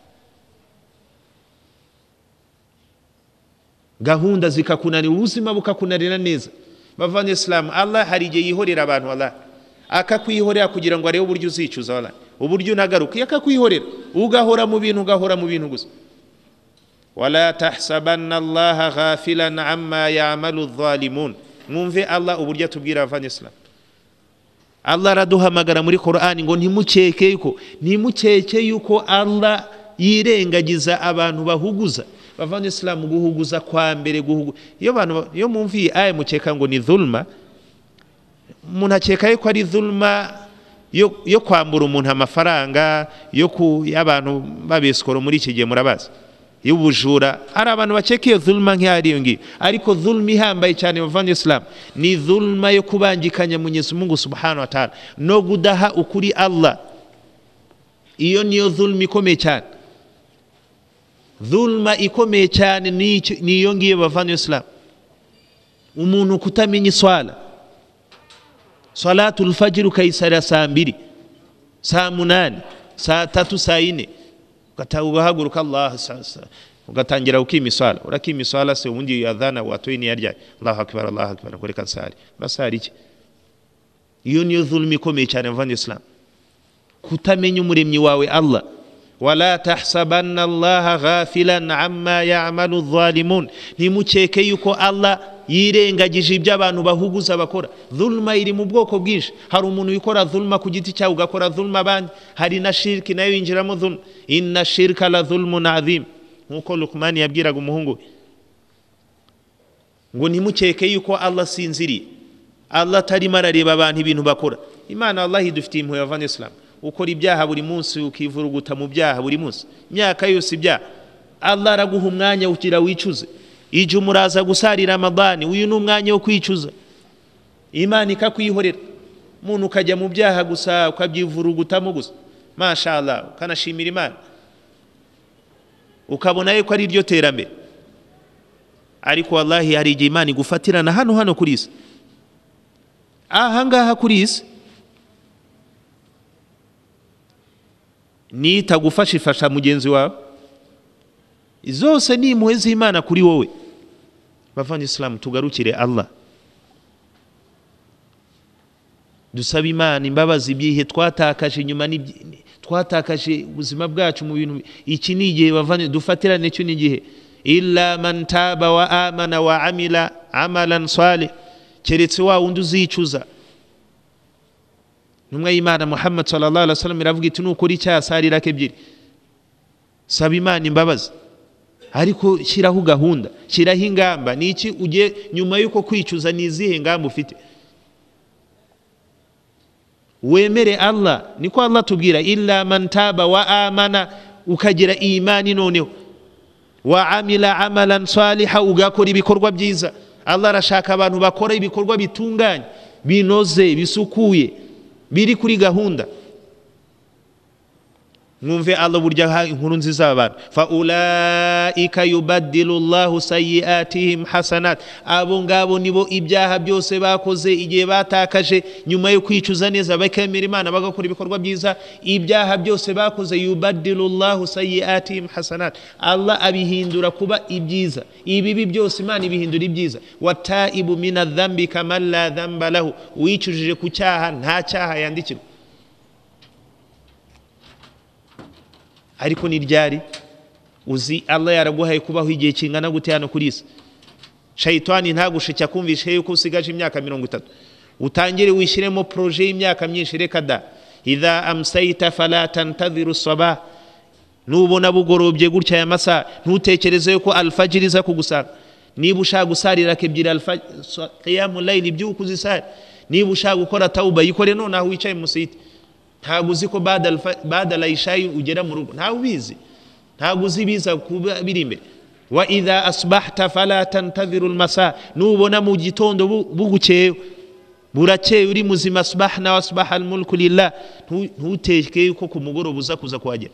Gahunda zikakunanira, ubuzima bukakunanira neza. Bavanye Islam, Allah hari igihe yihorera abantu, Allah akakwihorera kugira ngo arebe uburyo uzicuza, Allah uburyo nagaruka, akakwihorera ugahora mu bintu ugahora mu bintu gusa. Wala tahsabanna Allah ghafilan amma ya'malu adh-dhalimun. Mwumve Allah uburyo atubwira bavanye Islam. Allah araduhamagara muri Qur'ani ngo ntimukeke yuko ntimukeke yuko Allah yirengagiza abantu bahuguza. Bavanye Islam, guhuguza kwa mbere guhugu. Iyo abantu iyo mumviye aya mukeka ngo ni dhulma, umuntu akeka yuko ari dhulma yo, yo kwambura umuntu amafaranga, yo ku y'abantu babeskoro muri iki gihe murabaza. Y'ubujura, ari abantu bakeka iyo dhulma nk'ari yo ngiyo. Ariko dhulma ihambaye cyane bavanye Islam ni dhulma yo kubangikanya Mwenyezi Mungu Subhanahu wa Ta'ala no gudaha ukuri Allah. Iyo niyo dhulma ikomeye cyane. Dhulma ikomeye cyane niyo ngiye bavanye Islam. Umuntu kutamenya swala, salatul fajr ukayisara saa mbiri, saa munani, saa tatu, saa ine, ugahaguruka Allah ugatangira ukima swala. Urakima swala se ubundi adhana watoye ni yarya Allahu akbar Allahu akbar kureka sari basari iki. Iyo niyo dhulma ikomeye cyane bavanye Islam, kutamenya umuremyi wawe Allah. Wala tahsabanna Allah ghafilan amma ya'malu adh-dhalimun. Ntimukeke yuko Allah yirengagije ibyo abantu bahuguza bakora. Dhulma iri mu bwoko bwinshi. Hari umuntu ukora dhulma ku giti cyawe ugakora dhulma abandi. Hari na shirki nayo yinjiramo dhulma. Inna shirka la dhulmun adhim. Nkuko Luqman yabwiraga umuhungu ngo ntimukeke yuko Allah sinziri, Allah tarimo arareba abantu ibintu bakora. Imana wallahi dufitiye impuhwe bavanye Islam. Ukora ibyaha buri munsi, ukivuruguta mu byaha buri munsi, imyaka yose ibyaha, Allah araguha umwanya ukira wicuze. Ije umuraza gusarira Ramadani, uyu ni umwanya wo kwicuza, Imana ikakwihorera. Umuntu ukajya mu byaha gusa ukabyivurugutamo gusa, mashallah, ukanashimira Imana, ukabona yuko ari ryo terambere. Ariko wallahi hari igihe Imana igufatirana hano hano kuri isi, aha ngaha kuri isi, ni tagufasha ifasha mugenzi wawe. Izose ni impuhwe z'Imana kuri wowe. Bavanye Islam, tugarukire Allah, dusaba Imana imbabazi ibihe twatakaje nyuma, twatakaje ubuzima bwacu mu bintu. Iki ni igihe bavanye dufatirane, cyo ni igihe. Illa man taba wa amana wa amila amalan salih. Keretse wa wundi uzicuza. Numwe y'Imana Muhammad sallallahu alaihi wasallam iravuga iti nukuri cyasarira kebyiri, saba Imana imbabazi, ariko shiraho gahunda, shiraho ingamba. Niki uje nyuma yuko kwicuza, nizihe ngamba ufite? Wemere Allah, niko Allah tubwira illa man taba wa amana, ukagira imani noneho, wa amila amalan saliha, ugakora ibikorwa byiza. Allah arashaka abantu bakora ibikorwa bitunganye, binoze, bisukuye, biri kuri gahunda. mwumve Allah burya inkuru nziza abantu fa ulaika yubaddilu Allahu sayyiatihim hasanat, abo ngabo nibo ibyaha byose bakoze igihe batakaje nyuma yo kwicuza neza bakemera Imana bagakora ibikorwa byiza, ibyaha byose bakoze yubaddilu Allahu sayyiatihim hasanat, Allah abihindura kuba ibyiza, ibibi byose Imana ibihindura ibyiza. Wataibu minadh-dhanbi kama la dhanba lahu, wicujije ku cyaha nta cyaha yandikirwa. Ariko ni ryari uzi Allah yaraguhaye kubaho igihe kingana gute hano kuri isi? Shayitani ntagushika kumvishe yuko usigaje imyaka mirongo itatu, utangire wishyiremo projet y'imyaka myinshi. Reka da, idha amsayta fala tantadhiru sabah, nubona bugorobye gutya ya masa ntutekereze yuko alfajiri iza kugusanga. Niba ushaka gusarira kebyira alfajiri qiyamul layl byuko uzisara, niba ushaka gukora tauba yikore none aho wicaye musiti. Ntago uzi ko bada la ishayi ugera mu rugo, ntago ubizi, ntago uzi biza kuba biri imbere. Wa idha asbahta fala tantadhiru almasa, nubona mu gitondo bugukeye burakeye uri muzima, asbahna wa asbaha almulku lillah, ntuteke yuko ku mugoroba uza kuza kwagera.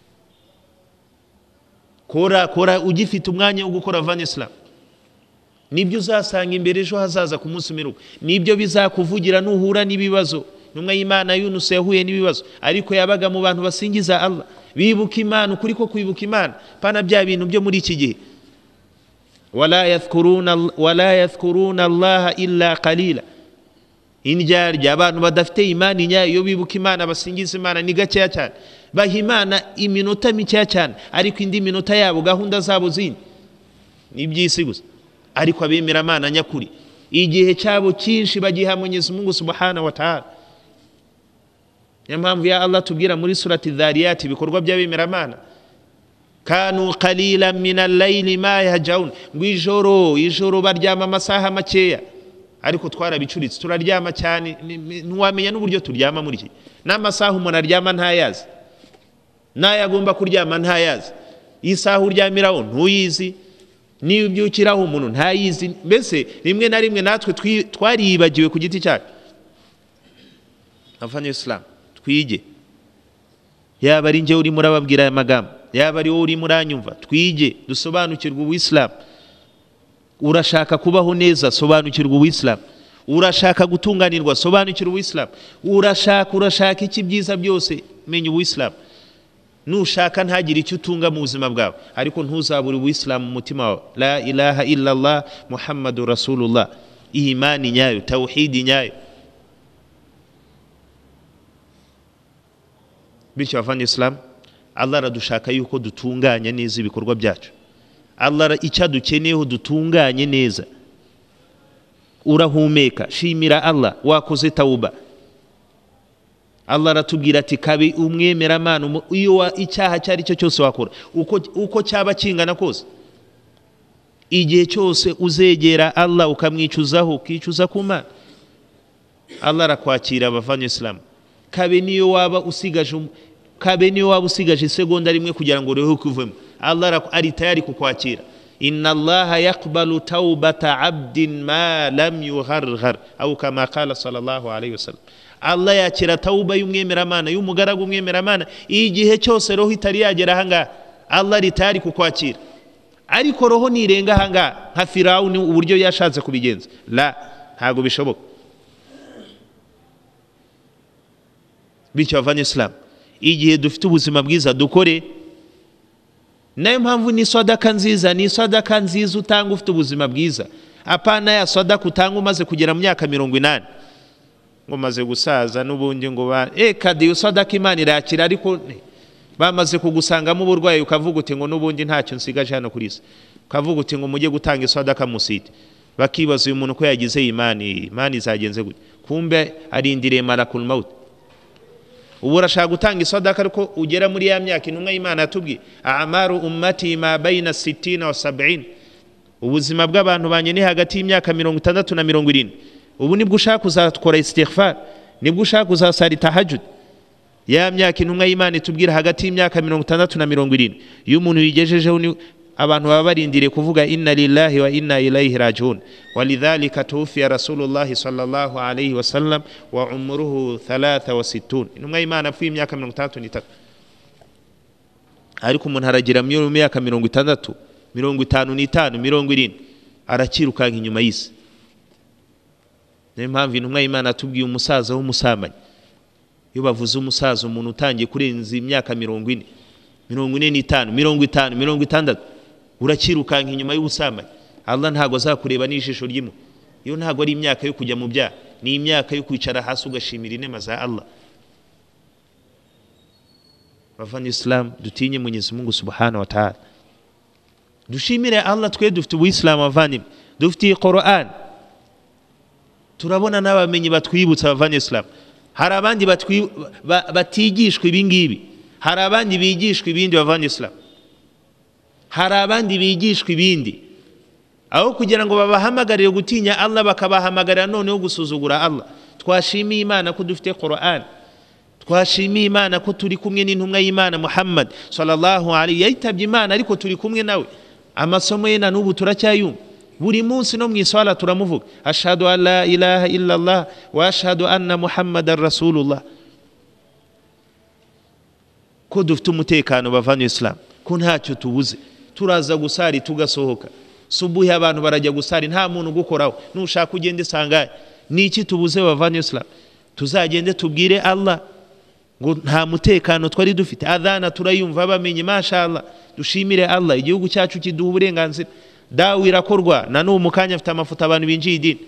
Kora kora ugifite umwanya wo gukora van Islam, nibyo uzasanga imbere ejo hazaza ku munsi w'imperuka, nibyo bizakuvugira nuhura n'ibibazo. Numwe y'Imana Yunus yahuye n'ibibazo, ariko yabaga mu bantu basingiza Allah, bibuka Imana ukuri ko kwibuka Imana, pana bya bintu byo muri iki gihe. Wala yadhkuruna wala yadhkuruna Allah illa qalila, indyarya abantu badafite imani nyayo yo bibuka Imana basingiza Imana ni gakeya cyane, baha Imana iminota mikeya cyane, ariko indi minota yabo gahunda zabo zindi ni byisi gusa. Ariko abemera Imana nyakuri igihe cyabo cyinshi bagiha Mwenyezi Mungu Subhanahu wa Ta'ala. Yampamvu ya Allah tubwira muri surati Dhariyat ibikorwa by'abemera Imana, kanu qalilan min al-layli ma yahjaun, ngwijoro ijoro baryama amasaha makeya, ariko twarabicuritse turaryama cyane, ntuwamenya n'uburyo turyama muri iki n'amasaha umuntu aryama ntayazi, nayagomba kuryama ntayazi, isaha uryamiraho ntuyizi, nibyukiraho umuntu ntayizi. Mbese rimwe na rimwe natwe twariyibagiwe ku giti cyacu. Afanye Islam twige, yaba ari nje uri murababwira aya magambo, yaba ari wowe uri muranyumva, twige dusobanukirwe ubuislamu. Urashaka kubaho neza, sobanukirwa ubuislamu. Urashaka gutunganirwa, sobanukirwa ubuislamu. Urashaka urashaka iki byiza byose, menya ubuislamu. Nushaka ntagire icyo utunga mu buzima bwawe, ariko ntuzabure ubuislamu mu mutima wawe. La ilaha illa Allah Muhammadur Rasulullah, imani nyayo, tauhidi nyayo. Bityo avanye Islam, Allah aradushaka yuko dutunganya neza ibikorwa byacu. Allah icyo dukeneyeho dutunganye neza. Urahumeka, shimira Allah, wakoze tauba. Allah aratubwira ati kabe umwemera Imana iyo icyaha cyari cyo cyose wakora, uko uko cyaba kingana kose, igihe cyose uzegera Allah ukamwicuzaho, ukicuza ku Mana, Allah arakwakira. Abavanye Islam, kabe niyo waba usigaje kabe niyo waba usigaje isegonda rimwe kugira ngo ureho kuvemo, Allah ari tayari kukwakira. Inna Allah yaqbalu tawbata abdin ma lam yugharghar, au kama qala sallallahu alayhi wasallam. Allah yakira tauba y'umwemera Imana, y'umugaragu umwemera Imana igihe cyose roho itari yagera hanga, Allah ari tayari kukwakira. Ariko roho nirenga hanga nka Firauni uburyo yashatse kubigenza, la, ntago bishoboka. Bityo avanye Islam, igihe dufite ubuzima bwiza dukore. Nayo mpamvu ni sadaka nziza, ni sadaka nziza utanga ufite ubuzima bwiza. Apana ya sadaka utanga umaze kugera mu myaka mirongo inani ngo maze gusaza n'ubundi ngo ba eh kadi sadaka Imana irakira, ariko bamaze kugusangamo uburwayi ukavuga uti ngo n'ubundi ntacyo nsigaje hano kuri isi, ukavuga uti ngo mujye gutanga sadaka musite. Bakibaza uyu muntu ko yagize imani, imani izagenze gute? Kumbe arindiriye malakul maut. Ubu urashaka gutanga sadaka ariko ugera muri ya myaka intumwa y'Imana yatubwiye, a'maru ummati ma bayna sittina wa sab'in, ubuzima bw'abantu banye ni hagati y'imyaka mirongo itandatu na mirongo irindwi. Ubu nibwo ushaka kuzakora istighfar, nibwo ushaka kuzasara tahajjud. Ya myaka intumwa y'Imana itubwira hagati y'imyaka mirongo itandatu na mirongo irindwi. Iyo umuntu yigejejeho abantu baba barindiriye kuvuga inna lillahi wa inna ilayhi rajiun. Walidhalika tuwfiya Rasulullah sallallahu alayhi wa sallam wa umruhu thalatha wa sittun. Intumwa y'Imana apfuye imyaka mirongo itandatu n'itatu. ariko umuntu aragira mu myaka mirongo itandatu mirongo itanu n'itanu mirongo irindwi arakirukanka inyuma y'isi. Niyo mpamvu intumwa y'Imana atubwiye umusaza w'umusambanyi, iyo bavuze umusaza umuntu utangiye kurenza imyaka mirongo ine mirongo ine n'itanu mirongo itanu mirongo itandatu urakirukanka inyuma y'ubusambanyi, Allah ntago azakureba n'ijisho ry'imwe. Iyo ntago ari imyaka yo kujya mu byaha, ni imyaka yo kwicara hasi ugashimira inema za Allah. Bavana Islam, dutinye Mwenyezi Mungu Subhanahu wa Ta'ala, dushimire Allah. Twe dufite ubuislamu bavandimwe, dufite Qur'an, turabona n'abamenyi batwibutsa bavana Islam. Hari abandi batigishwa ibingibi, hari abandi bigishwa ibindi bavana Islam, hari abandi bigishwa ibindi, aho kugira ngo babahamagarire gutinya Allah bakabahamagarira noneho gusuzugura Allah. Twashimiye Imana ko dufite Qur'an, twashimiye Imana ko turi kumwe n'intumwa y'Imana Muhammad sallallahu alaihi yitabye Imana, ariko turi kumwe nawe. Amasomo ye na n'ubu turacyayumva, buri munsi no mu iswala turamuvuga, ashhadu an la ilaha illa Allah wa ashhadu anna Muhammadar Rasulullah. Ko dufite umutekano bavana Islam, ko ntacyo tubuze. Turaza gusari tugasohoka, subuhi abantu barajya gusari, nta muntu gukoraho, nushaka ugende sangaye. Niki tubuze bavana Islam? Tuzagende tubwire Allah ngo nta mutekano twari dufite. Adhana turayumva bamenye, mashallah, dushimire Allah. Igihugu cyacu kiduha uburenganzira, dawa irakorwa, na n'ubu mukanya afite amafuta abantu binjiye idini.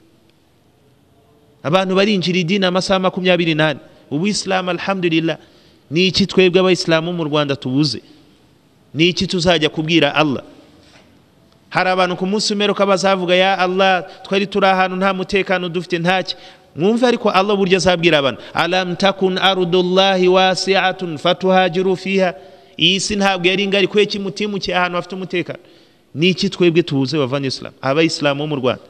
Abantu barinjira idini amasaha makumyabiri n'ane. Ubu Islam alhamdulillah. Ni iki twebwe abayisilamu mu Rwanda tubuze? Ni iki tuzajya kubwira Allah? Hari abantu ku munsi umeruka bazavuga, ya Allah, twari turi ahantu nta mutekano dufite ntaki. Mwumve ariko Allah burya azabwira abantu, alam takun arudullahi wasi'atun fatuhajiru fiha. Isi ntabwo yari ngari kweki mutimukiye ahantu hafite umutekano. Ni iki twebwe tubuze bavana Islam, abayisilamu mu Rwanda?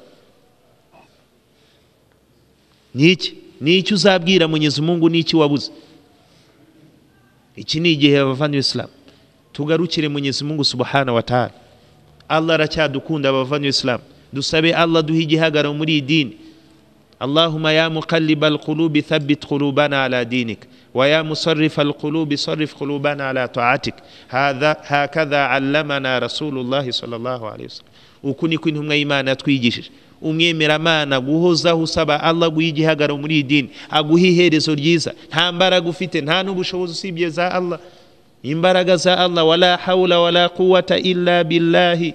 Ni iki? Ni iki uzabwira Mwenyezi Mungu? Ni iki wabuze? Iki ni igihe bavana Islam tugarukire Mwenyezi Mungu Subhanahu wa Ta'ala. Allah aracyadukunda bavana Islam, dusabe Allah duhe igihagararo muri idini. Allahumma ya muqallibal qulubi thabbit qulubana ala dinik, wa ya musarrifal qulubi sarrif qulubana ala ta'atik. Hadha hakadha allamana Rasulullah sallallahu alayhi wasallam. Uku niko intumwa y'Imana yatwigishije. Umwemera Mana guhozaho usaba Allah guha igihagararo muri idini, aguha iherezo ryiza. Nta mbaraga ufite, nta n'ubushobozi usibye za Allah. Imbaraga za Allah, wala hawla wala quwwata illa billahi.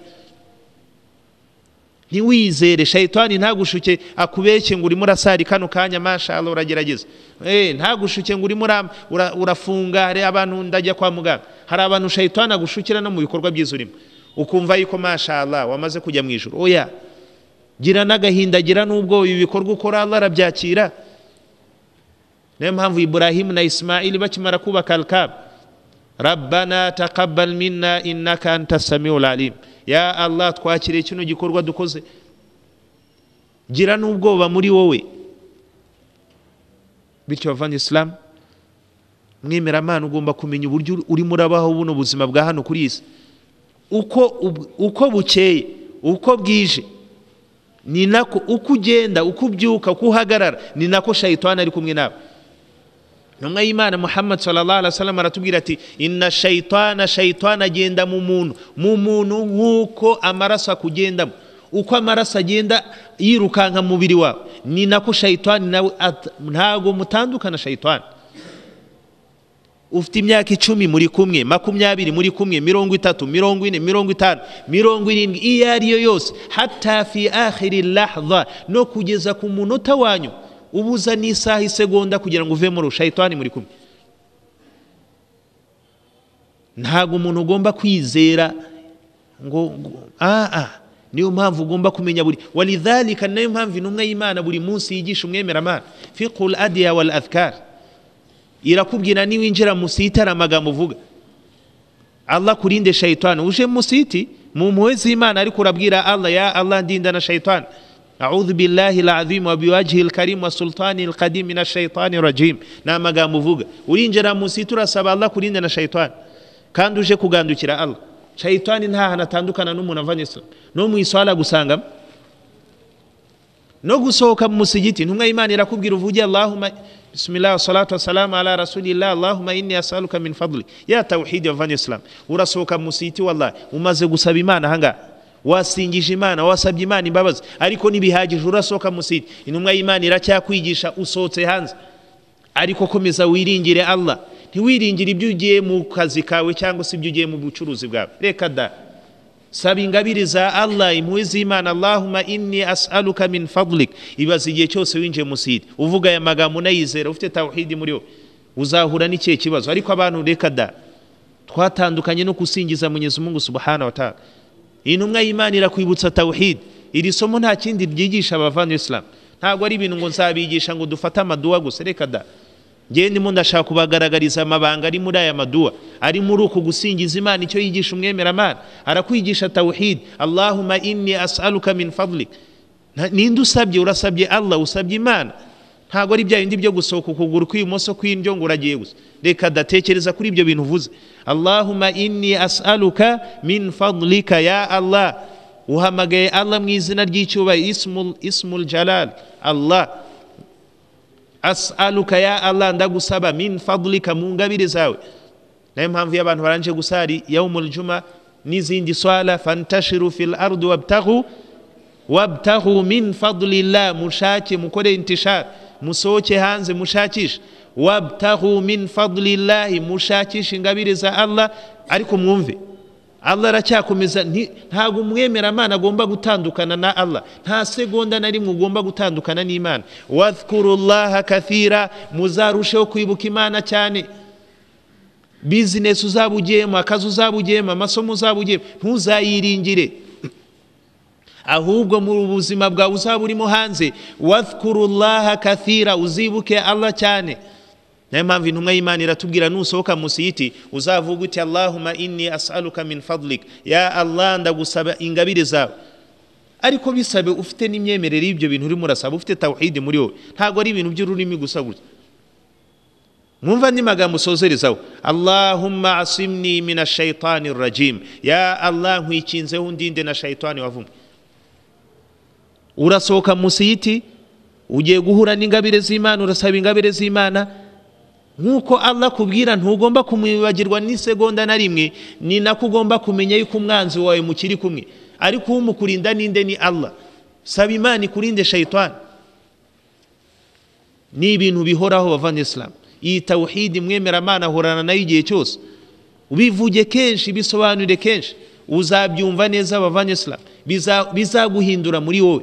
Niwizere shaytani ntagushuke akubeshye ngo uri murasari kano kanya mashallah uragerageza. Eh ntagushuke ngo uri murama urafunga. Hari abantu ndajya kwa muganga, hari abantu shaytani agushukira no mu bikorwa by'izurimo, ukumva yuko mashallah wamaze kujya mu ijuru. Oya, gira n'agahinda, gira n'ubwo ibi bikorwa ukora Allah arabyakira. Niyo mpamvu Ibrahim na Ismail bakimara kubaka al-Kaaba, Rabbana taqabbal minna innaka antas samiul alim. Ya Allah, twakire kino gikorwa dukoze. Gira n'ubwoba muri wowe. Bityo bavana Islam, mwemera Mana ugomba kumenya uburyo uri murabaho buno buzima bwa hano kuri isi. Uko uko bukeye, uko bwije, ni nako uko ugenda, uko ubyuka, uko uhagarara, ni nako shaytani ari kumwe nawe. Ntumwa y'Imana Muhammad sallallahu alaihi wasallam aratubwira ati, inna shaytana shaytana agenda mu muntu mu muntu nkuko amaraso akugendamo. Uko amaraso agenda yirukanka mu mubiri wawe, ni nako shaytani nawe ntago mutandukana. Shaytani ufite imyaka icumi muri kumwe, makumyabiri muri kumwe, mirongo itatu, mirongo ine, mirongo itanu, mirongo irindwi, iyo ariyo yose, hatta fi akhiri lahdha, no kugeza ku munota wanyu, ubuza n'isaha isegonda kugira ngo uve muri shaytani muri kumwe. Ntago umuntu ugomba kwizera ngo a a niyo mpamvu ugomba kumenya buri. Walidhalika, niyo mpamvu intumwa y'Imana buri munsi yigisha umwemera Mana fiqhul adiya wal adhkar. Irakubwira ni winjira musitara amagambo uvuga, Allah kurinde shaytani. Uje musiti mu muwezi Imana ariko urabwira Allah, ya Allah ndinda na shaytani, a'udhu billahi alazim wa biwajhihi alkarim wa sultani alqadim min ash-shaytani rajim. Na magambo uvuga urinjira musiti urasaba Allah kurinde na shaytani, kandi uje kugandukira Allah. Shaytani nta hanatandukana n'umuntu avanye Islam. No mu iswala gusanga no gusohoka mu musigiti, ntumwa y'Imana irakubwira uvuge Allahumma bismillah salatu wassalamu ala rasulillah allahumma inni as'aluka min fadli ya tawhid wa van islam. Urasohoka musiti wallahi umaze gusaba imana hanga wasingije imana wasabye imana imbabazi, ariko nibihagije urasohoka musiti intumwa y'Imana iracyakwigisha usohotse hanze. Ariko komeza wiringire Allah, ntiwiringire ibyo ugiye mu kazi kawe cyangwa se ibyo ugiye mu bucuruzi bwawe. Reka da saba ingabire za Allah, impuhwe z'Imana. Allahumma inni as'aluka min fadlik. Ibaza igihe cyose winjiye musiti uvuga aya magambo unayizera ufite tawhidi muri yo, uzahura n'ikihe kibazo. Ariko abantu reka da twatandukanye no kusingiza Mwenyezi Mungu subhanahu wa ta'ala. Intumwa y'Imana irakwibutsa tawhid. Iri somo nta kindi ryigisha abavana Islam, ntabwo ari ibintu ngo nzabigisha ngo dufate amaduwa gusa. Reka da ngiye ndimo ndashaka kubagaragariza amabanga ari muri aya maduwa, ari muri uko gusingiza Imana. Icyo yigisha umwemeramana arakwigisha tawhid. Allahumma inni as'aluka min fadlik. Ninde usabye? Urasabye Allah, usabye Imana. Ntabwo ari bya bindi byo gusohoka ukuguru kw'ibumoso kw'indyo ngo uragiye gusa. Reka datekereza kuri ibyo bintu uvuze. Allahumma inni as'aluka min fadlika. Ya Allah, uhamagaye Allah mu izina ry'icyubahiro, ismul ismul jalal Allah. As'aluka ya Allah, ndagusaba min fadlika, mu ngabire zawe. Nayo mpamvu y'abantu baranje gusari yaumul juma n'izindi swala, fantashiru fil ardi wabtaghu wabtaghu min fadlillah. Mushake, mukore intishar, musohoke hanze mushakisha. Wabtaghu min fadlillah, mushakisha ingabire za Allah. Ariko mwumve Allah aracyakomeza, ntabwo umwemeramana agomba gutandukana na Allah, nta segonda na rimwe ugomba gutandukana n'Imana. Wadhkurullaha kathira, muzarusheho kwibuka Imana cyane. Business uzabugiyemo, akazi uzabugiyemo, amasomo uzabugiyemo, ntuzayiringire, ahubwo mu buzima bwawe uzaba urimo hanze. Wadhkurullaha kathira, uzibuke Allah cyane. Nayo mpamvu intumwa y'Imana iratubwira nusohoka musiti uzavuga uti Allahumma inni as'aluka min fadlik. Ya Allah, ndagusaba ingabire zawe. Ariko bisabe ufite n'imyemerere y'ibyo bintu urimo urasaba, ufite tawhid muri wowe, ntabwo ari ibintu by'ururimi gusa gusa. Mwumva ni magambo usozerezaho. Allahumma asimni minash shaitanir rajim. Ya Allah, nkwikinzeho undinde na shaitani wavumwe. Urasohoka musiti ugiye guhura n'ingabire z'Imana, urasaba ingabire z'Imana. Nkuko Allah kubwira ntugomba kumwibagirwa ni segonda na rimwe, ni nako ugomba kumenya yuko umwanzi wawe mukiri kumwe. Ariko umukurinda ninde? Ni Allah. Saba Imana ikurinde shaitani. Ni ibintu bihoraho bavana Islam. Iyi tawhid mwemeramana ahorana nayo igihe cyose. Ubivuge kenshi, bisobanure kenshi, uzabyumva neza bavana Islam. Bizaguhindura muri wowe.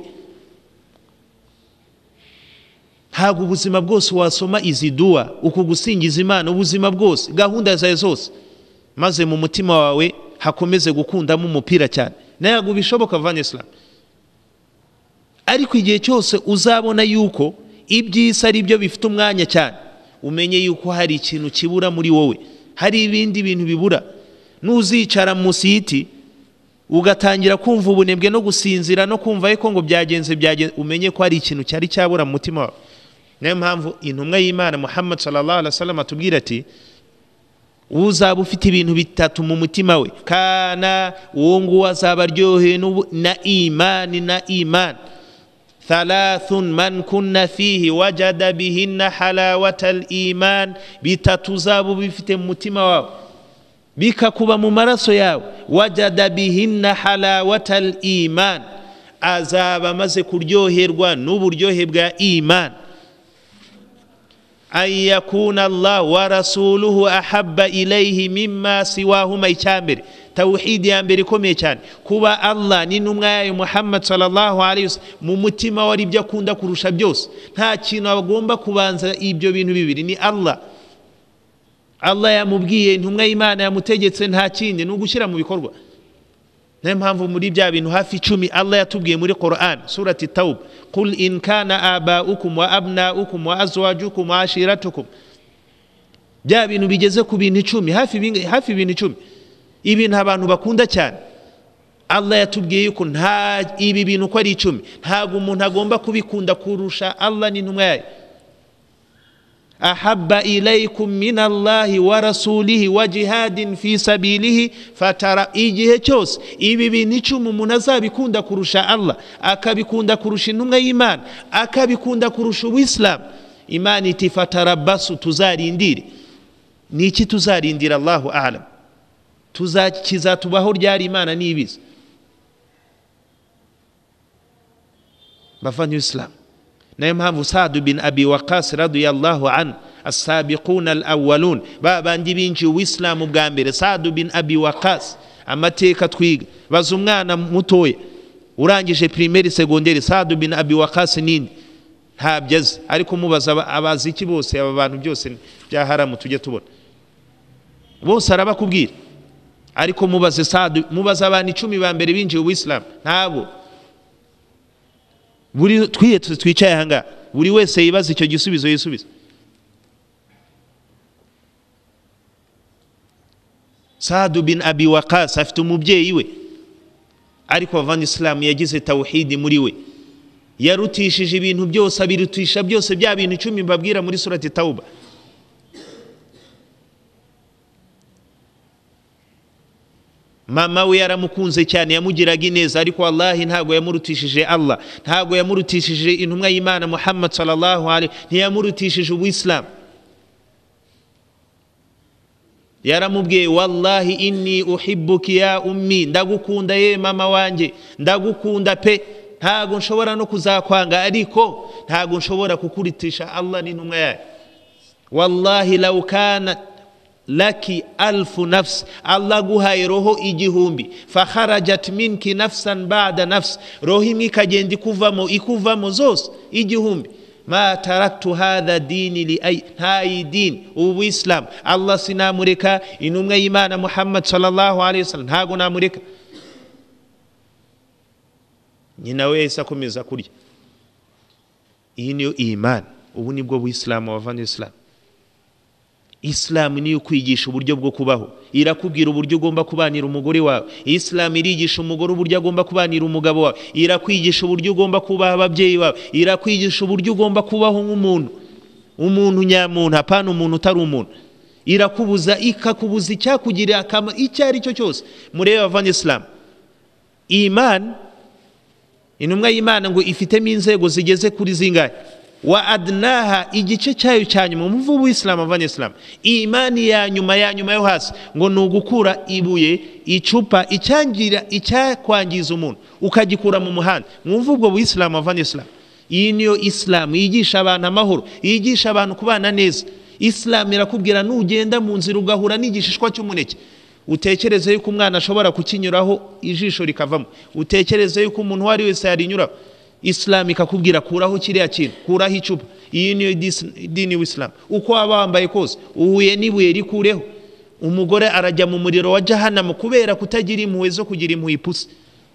Ntabwo ubuzima bwose wasoma izi dua uko gusingiza Imana, ubuzima bwose, gahunda zawe zose, maze mu mutima wawe hakomeze gukundamo umupira cyane. Ntabwo bishoboka bavana Islam. Ariko igihe cyose uzabona yuko ibyisa ari byo bifite umwanya cyane, umenye yuko hari ikintu kibura muri wowe, hari ibindi bintu bibura. Nuzicara musiti ugatangira kumva ubunebwe no gusinzira no kumva yuko ngo byagenze byagenze, umenye ko hari ikintu cyari cyabura mu mutima wawe. Nayo mpamvu intumwa y'Imana Muhammad sallallahu alaihi wasallam atubwira ati uzaba ufite ibintu bitatu mu mutima we, kana uwo nguwo azaba aryohewe na imani na imani. Thalathun man kunna fihi wajada bihinna halawatal iman. Bitatu uzaba bifite mu mutima wawe bikakuba mu maraso yawe, wajada bihinna halawatal iman, azaba maze kuryoherwa n'uburyohe bwa iman. An yakuna Allah wa rasuluhu ahabba ilayhi mimma siwahuma. Icyambere, tawhid ya mbere ikomeye cyane, kuba Allah n'intumwa yayo Muhammad sallallahu alaihi wasallam mu mutima wari ibyo akunda kurusha byose. Nta kintu agomba kubanza ibyo bintu bibiri, ni Allah. Allah yamubwiye, intumwa y'Imana yamutegetse, nta kindi no gushyira mu bikorwa. Niyo mpamvu muri bya bintu hafi icumi Allah yatubwiye muri Quran, surati Tauba, qul in kana abaukum wa abnaukum wa azwajukum wa ashiratukum. Bya bintu bigeze ku bintu icumi, hafi hafi ibintu icumi, ibintu abantu bakunda cyane. Allah yatubwiye yuko nta ibi bintu ko ari icumi, ntabwo umuntu agomba kubikunda kurusha Allah n'intumwa yayo. Ahabba ilaykum min Allahi wa rasulihi wa jihadin fi sabilihi fatara. Igihe cyose ibi bintu icumi umuntu azabikunda kurusha Allah, akabikunda kurusha intumwa y'Imana, akabikunda kurusha Uislam, Imana iti fatarabasu tuzarindire. Niki tuzarindira? Allahu a'lam. Tuzakiza tubaho ryari Imana nibiza. Bavanywe Islam. Nayo mpamvu Sa'd bin Abi Waqqas radiyallahu an as-sabiquna al-awwalun babandi binjiye uislamu bwa mbere. Sa'd bin Abi Waqqas amateka twiga baza umwana mutoya urangije primaire secondaire. Sa'd bin Abi Waqqas nini ntabyaze, ariko mubaza abazi iki bose aba bantu byose bya haramu tujye tubona bose arabakubwira, ariko mubaze Sa'd, mubaza abantu icumi ba mbere binjiye uislamu ntabo. Buri twiye twicaye hanga buri wese yibaza icyo gisubizo yisubiza. Sa'd bin Abi Waqqas afite umubyeyi we, ariko avana Islam yagize tawhid muri we, yarutishije ibintu byose, abirutisha byose bya bintu icumi mbabwira muri surati Tauba. Mama we yaramukunze cyane, yamugiraga ineza, ariko wallahi ntago yamurutishije Allah, ntago yamurutishije intumwa y'Imana Muhammad sallallahu alaihi, ntiyamurutishije ubuislam. Yaramubwiye wallahi inni uhibbuki ya ummi, ndagukunda ye mama wanje, ndagukunda pe, ntago nshobora no kuzakwanga, ariko ntago nshobora kukuritisha Allah n'intumwa yayo. Wallahi law kana laki alfu nafs, Allah guhaye roho igihumbi, fakharajat minki nafsan ba'da nafs, roho imwe ikagenda ikuvamo ikuvamo zose igihumbi, ma taraktu hadha dini li ay hay din ubu Islam Allah sinamureka, intumwa y'Imana Muhammad sallallahu alaihi wasallam ntago namureka. Nyina we isakomeza kurya. Iyi niyo iman, ubu nibwo buislamu wavana Islam. Islam niyo kwigisha uburyo bwo kubaho, irakubwira uburyo ugomba kubanira umugore wawe. Islam irigisha umugore uburyo agomba kubanira umugabo wawe, irakwigisha uburyo ugomba kubaha ababyeyi wawe, irakwigisha uburyo ugomba kubaho nk'umuntu, umuntu nyamuntu, hapana umuntu utari umuntu. Irakubuza ikakubuza icyakugira akamaro icyo ari cyo cyose. Murebe bavanye Islam, iman intumwa y'Imana ngo ifitemo inzego zigeze kuri zingahe? Wa adnaha, igice cyayo cyanyuma muvubu w'Islam avanye Islam, imani ya nyuma ya nyuma yo hasi ngo nugukura ibuye icupa icyangira icyakwangiza umuntu ukagikura mu muhanda. Mwumva ubwo buIslam avanye Islam. Iyi niyo Islam yigisha abantu amahoro, yigisha abantu kubana neza. Islam irakubwira nugenda mu nzira ugahura n'igishishwa cy'umuneke, utekereze yuko umwana ashobora kukinyuraho ijisho rikavamo, utekereze yuko umuntu wari wese yarinyuraho. Islam ikakubwira kuraho kiriya kintu, kuraho icupa. Iyi niyo dini w'Islam. Uko waba wambaye kose, uhuye n'ibuye rikureho. Umugore arajya mu muriro wa jahannam kubera kutagira impuhwe zo kugira impuhwe ipusi.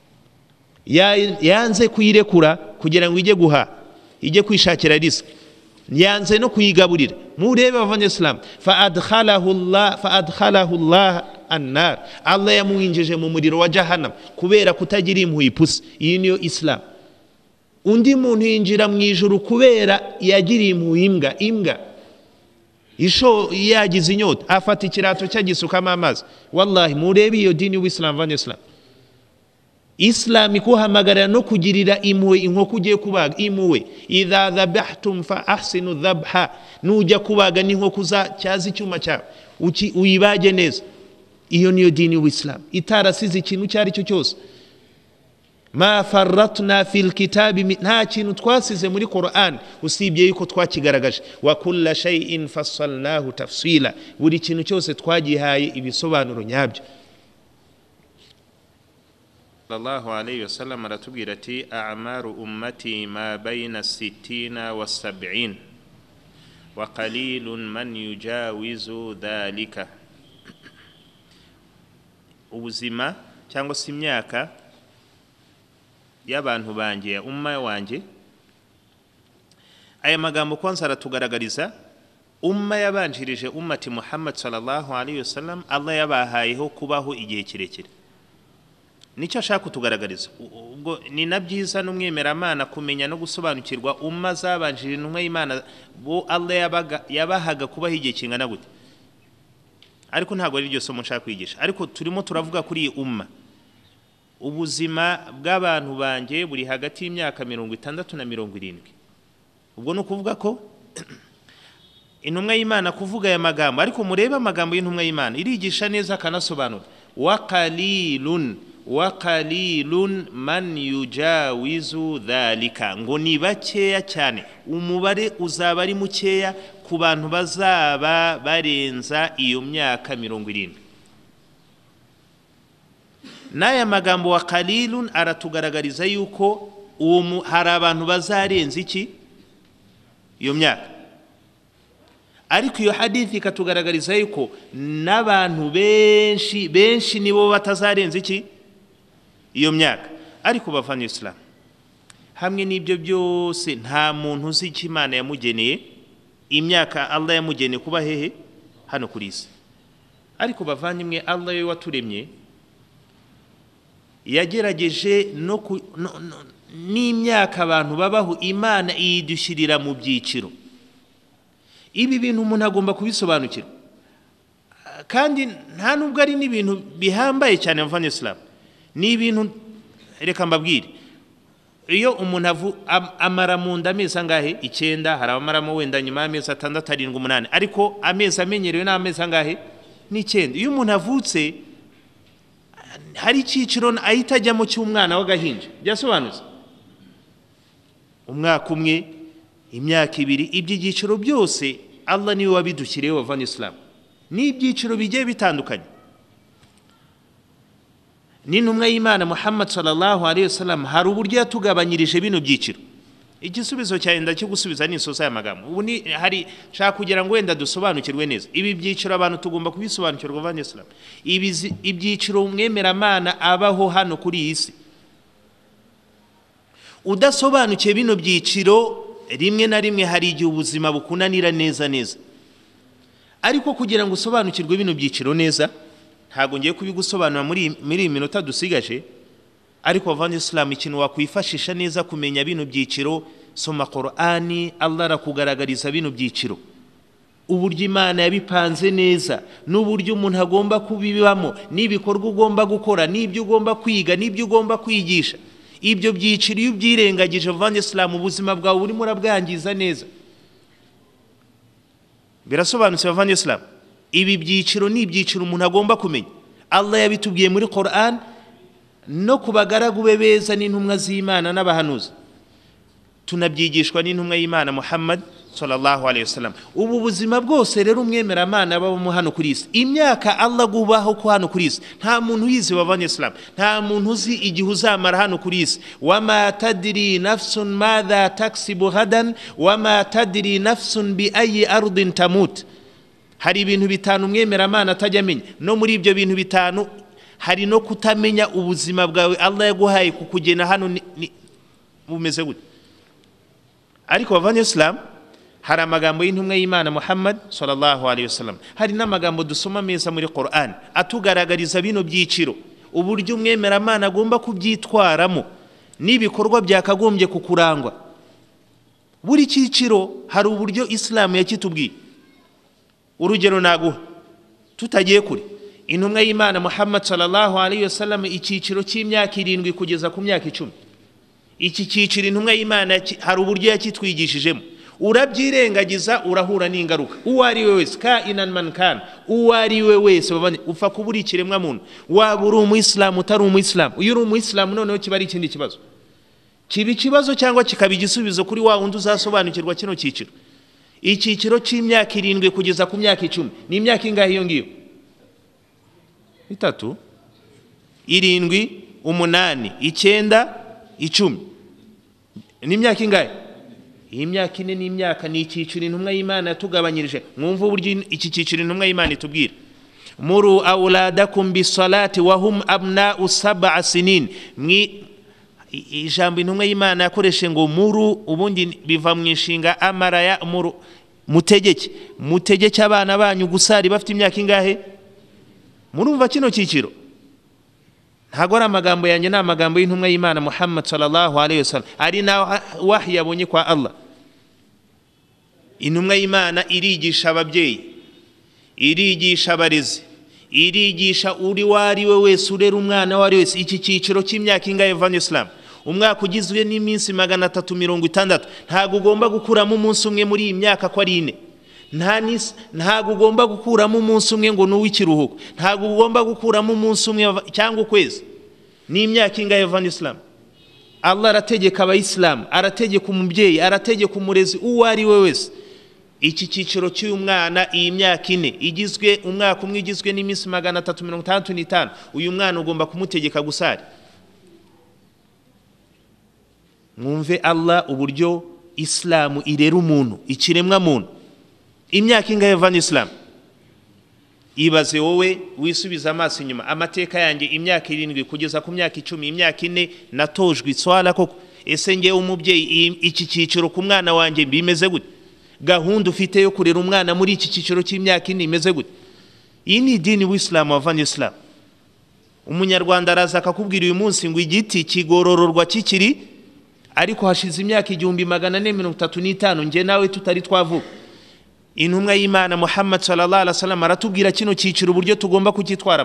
Yanze kuyirekura kugira ngo ije guha, ije kwishakira risk, yanze no kuyigaburira. Murebe bavanye Islam, fa adkhalahu Allah fa adkhalahu Allah annar, Allah yamuhinjeje mu muriro wa jahannam kubera kutagira impuhwe ipusi. Iyi niyo Islam. Undi muntu yinjira mu ijuru kubera yagiriye impuhwe imbwa, imbwa isho yagize inyota afata ikirato cyagisukamo amazi. Wallahi murebe iyo dini w'Islam vanye Islam. Islam ikuhamagarira no kugirira impuhwe inkoko ugiye kubaga. Impuhwe, idha dhabahtum fa ahsinu dhabha, nujya kubaga n'inkoko za cyazi icyuma cyawe uyibage neza. Iyo niyo dini w'Islam, itarasize ikintu cyari cyo cyose. Ma farratna fil kitabi, nta kintu twasize muri Qur'an usibye yuko twakigaragaje. Wa kulla shay'in fassalnahu tafsila, buri kintu cyose twagihaye ibisobanuro nyabyo. sallallahu alayhi wasallam aratubwira ati a'maru ummati ma bayna sittina wa sab'in wa qalilun man yujawizu dhalika. Ubuzima cyangwa se imyaka y'abantu banjye, umma wanjye. Aya magambo kwanza aratugaragariza umma yabanjirije ummati Muhammad sallallahu alayhi wasallam, Allah yabahayeho kubaho igihe kirekire. Nicyo ashaka kutugaragariza. Ubwo ni nabyiza n'umwemeramana kumenya no gusobanukirwa umma zabanjirije intumwa y'Imana bo Allah yabaga yabahaga kubaho igihe kingana gute. Ariko ntago ari ryo somo nshaka kwigisha, ariko turimo turavuga kuri iyi umma. Ubuzima bw'abantu banjye buri hagati y'imyaka mirongo itandatu na mirongo irindwi. Ubwo no kuvuga ko intumwa y'Imana kuvuga aya magambo, ariko murebe amagambo y'intumwa y'Imana irigisha neza akanasobanura. Wa qalilun wa qalilun man yujawizu dhalika, ngo ni bakeya cyane, umubare uzaba ari mukeya ku bantu bazaba barenza iyo myaka mirongo irindwi. N'aya magambo wa qalilun aratugaragariza yuko uwo hari abantu bazarenza iki iyo myaka, ariko iyo hadithi ikatugaragariza yuko n'abantu benshi benshi nibo batazarenza iki iyo myaka. Ariko bavanye Islam, hamwe n'ibyo byose nta muntu uzi icyo Imana yamugeneye, imyaka Allah yamugeneye kuba hehe hano kuri isi. Ariko bavanye Allah we waturemye yagerageje no, no, no n'imyaka abantu babaho Imana idushyirira mu byiciro. Ibi bintu umuntu agomba kubisobanukira, kandi nta nubwo ari n'ibintu bihambaye cyane mvanye Islam. Ni ibintu reka mbabwire, iyo umuntu amara mu nda amezi angahe icyenda, hari abamaramo wenda nyuma y'amezi atandatu arindwi umunani, ariko amezi amenyerewe n'amezi angahe ni icyenda. Iyo umuntu avutse hari icyiciro ahita ajyamo cy'umwana w'agahinja, byasobanutse umwaka umwe, imyaka ibiri, ibyiciro byose Allah niwe wabidushyiriyeho wavanye Islam. Ni ibyiciro bigiye bitandukanye. N'intumwa y'Imana Muhammad sallallahu alaihi wasallam hari uburyo yatugabanyirije bino byiciro. Igisubizo cyenda cyo gusubiza ni isosa y'amagambo. Ubu ni hari shaka kugira ngo wenda dusobanukirwe neza. Ibi byiciro abantu tugomba kubisobanukirwa wavanye Islam. Ibi ibyiciro umwemeramana abaho hano kuri iyi si. Udasobanukiye bino byiciro, rimwe na rimwe hari igihe ubuzima bukunanira neza neza. Ariko kugira ngo usobanukirwe bino byiciro neza, ntago ngiye kubigusobanura muri muri minota dusigaje, ariko wavanye Islam ikintu wakwifashisha neza kumenya bino byiciro, soma Qur'ani, Allah arakugaragariza bino byiciro, uburyo Imana yabipanze neza, n'uburyo umuntu agomba kubibamo, n'ibikorwa ugomba gukora, n'ibyo ugomba kwiga, n'ibyo ugomba kwigisha. Ibyo byiciro iyo byirengagije wavanye Islam, ubuzima bwawe burimo urabwangiza neza. Birasobanutse wavanye Islam. Ibi byiciro ni ibyiciro umuntu agomba kumenya. Allah yabitubwiye muri Qur'an, no kubagaragu be beza n'intumwa z'Imana n'abahanuzi. Tunabyigishwa n'intumwa y'Imana Muhammad sallallahu alaihi wasallam. Ubu buzima bwose rero umwemeramana babamo hano kuri isi, imyaka Allah gubaho ko hano kuri isi, nta muntu yize wavanye Islam, nta muntu uzi igihe uzamara hano kuri isi. Wama tadri nafsun madha taksibu ghadan wama tadri nafsun bi ayi ardin tamut. Hari ibintu bitanu umwemeramana atajya amenya, no muri ibyo bintu bitanu hari no kutamenya ubuzima bwawe Allah yaguhaye kukugena hano bumeze gute. Ariko wavanye Islam hari amagambo y'intumwa y'Imana Muhammad sallallahu alaihi wasallam, hari n'amagambo dusoma meza muri Qur'an atugaragariza bino byiciro, uburyo umwemeramana agomba kubyitwaramo n'ibikorwa byakagombye kukurangwa. Buri cyiciro hari uburyo Islam yakitubwiye. Urugero naguha tutagiye kure, intumwa y'Imana Muhammad sallallahu alaihi wasallam icyiciro cy'imyaka irindwi kugeza ku myaka icumi, iki cyiciro intumwa y'Imana hari uburyo yakitwigishijemo. Urabyirengagiza urahura n'ingaruka. Uwo ari we wese, ka inan man kan, uwo ari we wese upfa kubura ikiremwa muntu, waba uri umuyisilamu utari umuyisilamu. Uyu uri umuyisilamu noneho kiba ari ikindi kibazo, kiba ikibazo cyangwa kikaba igisubizo kuri wa wundi uzasobanukirwa kino cyiciro. Icyiciro cy'imyaka irindwi kugeza ku myaka icumi ni imyaka ingahe iyo ngiyo? Itatu, irindwi, umunani, icyenda, icumi. Ni imyaka ingahe? Iyi myaka ine ni imyaka, ni icyiciro intumwa y'Imana yatugabanyirije. Mwumva uburyo iki cyiciro intumwa y'Imana itubwira. Muru awladakum bisalati wa hum abna'u sab'a sinin. Mwi ijambo intumwa y'Imana yakoreshe ngo muru, ubundi biva mu inshinga amara ya muru, mutegeke. Mutegeke abana banyu gusari bafite imyaka ingahe? Murumva kino cyiciro ntago ari amagambo yanjye, ni amagambo y'intumwa y'Imana Muhammad sallallahu alaihi wasallam, ari na wahyi yabonye kwa Allah. Intumwa y'Imana irigisha ababyeyi, irigisha abarezi, irigisha uri wari we wese urera umwana wari wese iki cyiciro cy'imyaka ingahe vanye Islam. umwaka ugizwe n'iminsi magana atatu mirongo itandatu ntago ugomba gukuramo umunsi umwe muri iyi myaka ko ari ine. Ntago ugomba gukuramo umunsi umwe ngo n'uw'ikiruhuko, ntago ugomba gukuramo umunsi umwe cyangwa ukwezi. Ni imyaka ingahe van Islam? Allah arategeka abayisilamu, arategeka umubyeyi, arategeka umurezi uwo ari we wese. Iki cyiciro cy'uyu mwana iyi myaka ine igizwe umwaka umwe igizwe n'iminsi magana atatu mirongo itandatu n'itanu, uyu mwana ugomba kumutegeka gusari. Mwumve Allah uburyo Islamu irera umuntu, ikiremwa muntu. Imyaka ingahe van Islam? Ibaze wowe wisubiza amaso inyuma, amateka yanjye imyaka irindwi kugeza ku myaka icumi, imyaka ine natojwe iswala koko. Ese ngewe umubyeyi iki cyiciro ku mwana wanjye bimeze gute? Gahunda ufite yo kurera umwana muri iki cyiciro cy'imyaka ine imeze gute? Iyi ni idini w'Islamu wa van Islam. Umunyarwanda araza akakubwira uyu munsi ngo igiti kigorororwa kikiri, ariko hashize imyaka igihumbi magana ane mirongo itatu n'itanu nge nawe tutari twavuka. Intumwa y'Imana Muhammad sallallahu alaihi wasallam aratubwira kino cyiciro uburyo tugomba kugitwaramo.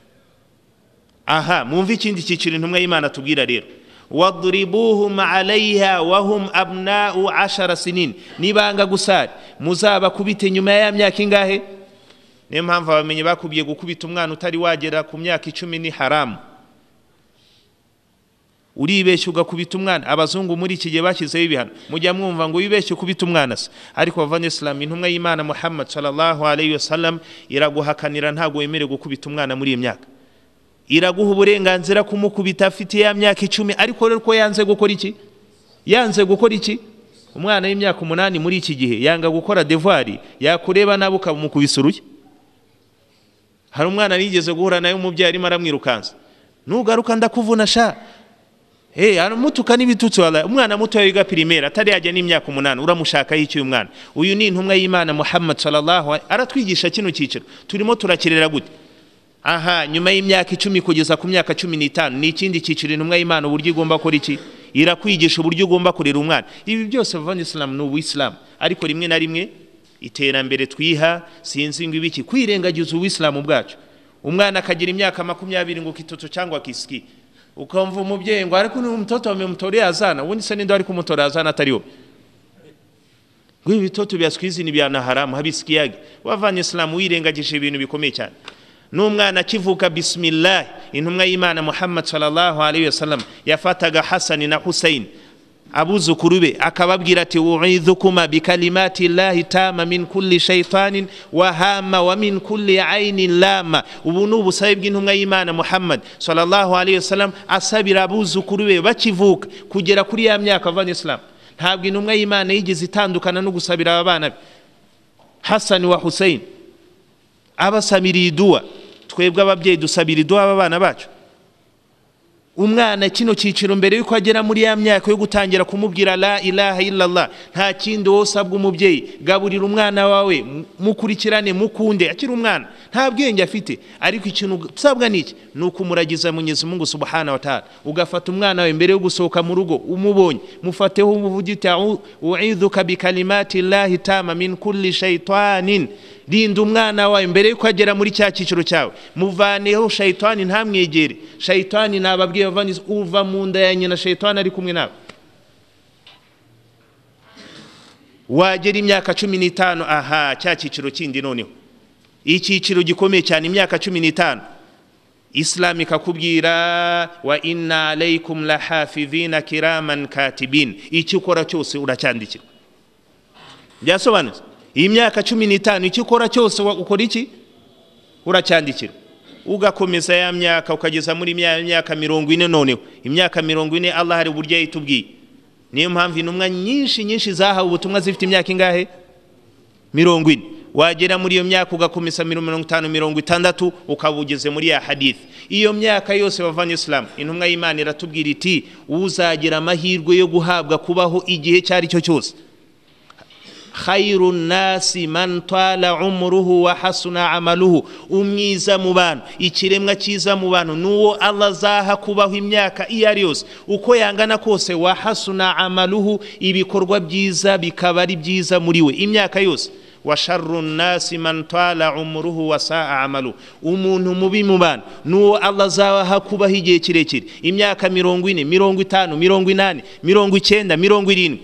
Aha, mwumve ikindi cyiciro intumwa y'Imana tubwira rero. Wadribuhum alaiha wahum abna'u ashara sinin. Nibanga gusari muzaba kubite nyuma ya myaka ingahe? Niyo mpamvu abamenye bakubiye gukubita umwana utari wagera ku myaka icumi ni haramu. Uribeshye ugakubita umwana. Abazungu muri iki gihe bashyizeho ibihano, mujya mwumva ngo wibeshye ukubita umwana se. Ariko van Islam intumwa y'Imana Muhammad sallallahu alaihi wasallam iraguhakanira ntago wemere gukubita umwana muri iyi myaka. Iraguha uburenganzira kumukubita afite ya myaka icumi, ariko rero ko yanze gukora iki? Yanze gukora iki? Umwana w'imyaka umunani muri iki gihe yanga gukora devoir, yakureba nabo ukamukubisa uruye. Hari umwana nigeze guhura nayo umubyeyi arimo aramwirukanza, nugaruka ndakuvuna sha. Hey, aramutuka n'ibitutsi wala. Umwana muto yiga primaire atari yajya n'imyaka umunani, uramushaka y'iki uyu mwana? Uyu ni intumwa y'Imana Muhammad sallallahu alaihi aratwigisha kino cyiciro. Turimo turakirera gute? Aha, nyuma y'imyaka icumi kugeza ku myaka cumi n'itanu ni ikindi cyiciro intumwa y'Imana uburyo igomba gukora iki? Irakwigisha uburyo ugomba kurera umwana. Ibi byose van Islam ni uw'Islam, ariko rimwe na rimwe iterambere twiha sinzi ngo ibiki kwirengagiza uw'Islam bwacu. Umwana akagira imyaka makumyabiri ngo kitoto cyangwa kisiki, ukamva umubyeyi ngo ariko ni mtoto wamemtolea azana, ubundi se ninde ari kumutolea azana atariyo? Ngo ibitoto bya skwizi ni bya haramu habisikiyage. Wa van Islam wirengagije ibintu bikomeye cyane. N'umwana akivuka bismillah, intumwa y'Imana Muhammad sallallahu alaihi wasallam yafataga Hassan na Hussein abuzukuru be akababwira ati u'idhukuma bikalimati llahi tama min kulli shaytanin wa hama wa min kulli aynin lama. Ubu ni ubusabe bw'intumwa y'Imana Muhammad sallallahu alaihi wasallam asabira abuzukuru be bakivuka kugera kuri ya myaka van Islam. Ntabwo intumwa y'Imana yigeze itandukana no gusabira abana be Hassan wa Hussein, abasabiriye dua. Twebwe ababyeyi dusabira dua abana bacu. Umwana kino cyiciro mbere yuko agera muri ya myaka yo gutangira kumubwira la ilaha illallah, nta kindi wosabwa umubyeyi, gaburira umwana wawe, mukurikirane, mukunde. Akiri umwana nta bwenge afite, ariko ikintu usabwa niki nuko umuragiza Mwenyezi Mungu subhanahu wa ta'ala. Ugafata umwana wawe mbere yo gusohoka mu rugo umubonye, mufateho umuvugite u'idhuka bikalimati llahi tama min kulli shaytanin. Rinda umwana wawe mbere yuko agera muri cya cyiciro cyawe, muvaneho shaytani ntamwegere. Shaytani nababwiye bavaniza uva mu nda ya nyina, shaytani ari kumwe nawe. Wagera imyaka cumi n'itanu, aha cya cyiciro kindi noneho icyiciro gikomeye cyane, imyaka cumi n'itanu Islam ikakubwira wa inna alaykum lahafidhina kiraman katibin. Icyo ukora cyose uracyandikira. Byasobanutse? Imyaka cumi n'itanu icyo ukora cyose ukora iki? Uracyandikira. Ugakomeza ya myaka ukageza muri myaka mirongo ine noneho. Imyaka mirongo ine Allah hari uburyo yitubwiye. Niyo mpamvu intumwa nyinshi nyinshi zahawe ubutumwa zifite imyaka ingahe? mirongo ine. Wagera muri iyo myaka ugakomeza mirongo itanu mirongo itandatu ukabugeze muri ya hadith. Iyo myaka yose wa van Islam intumwa y'Imana iratubwira iti uzagira amahirwe yo guhabwa kubaho igihe cyari cyo cyose. Khairun nasi man tala umruhu wa hasuna amaluhu. Umwiza mu bantu, ikiremwa cyiza mu bantu nuwo Allah zaha kubaho imyaka iyo ari yose uko yangana kose, wa hasuna amaluhu ibikorwa byiza bikaba ari byiza muri we imyaka yose. wa sharru nnasi man tala umruhu wa saa amalu. Umuntu mubi mu bantu nuwo Allah azabaha kubaho igihe kirekire, imyaka mirongo ine, mirongo itanu, mirongo inani, mirongo icyenda, mirongo irindwi,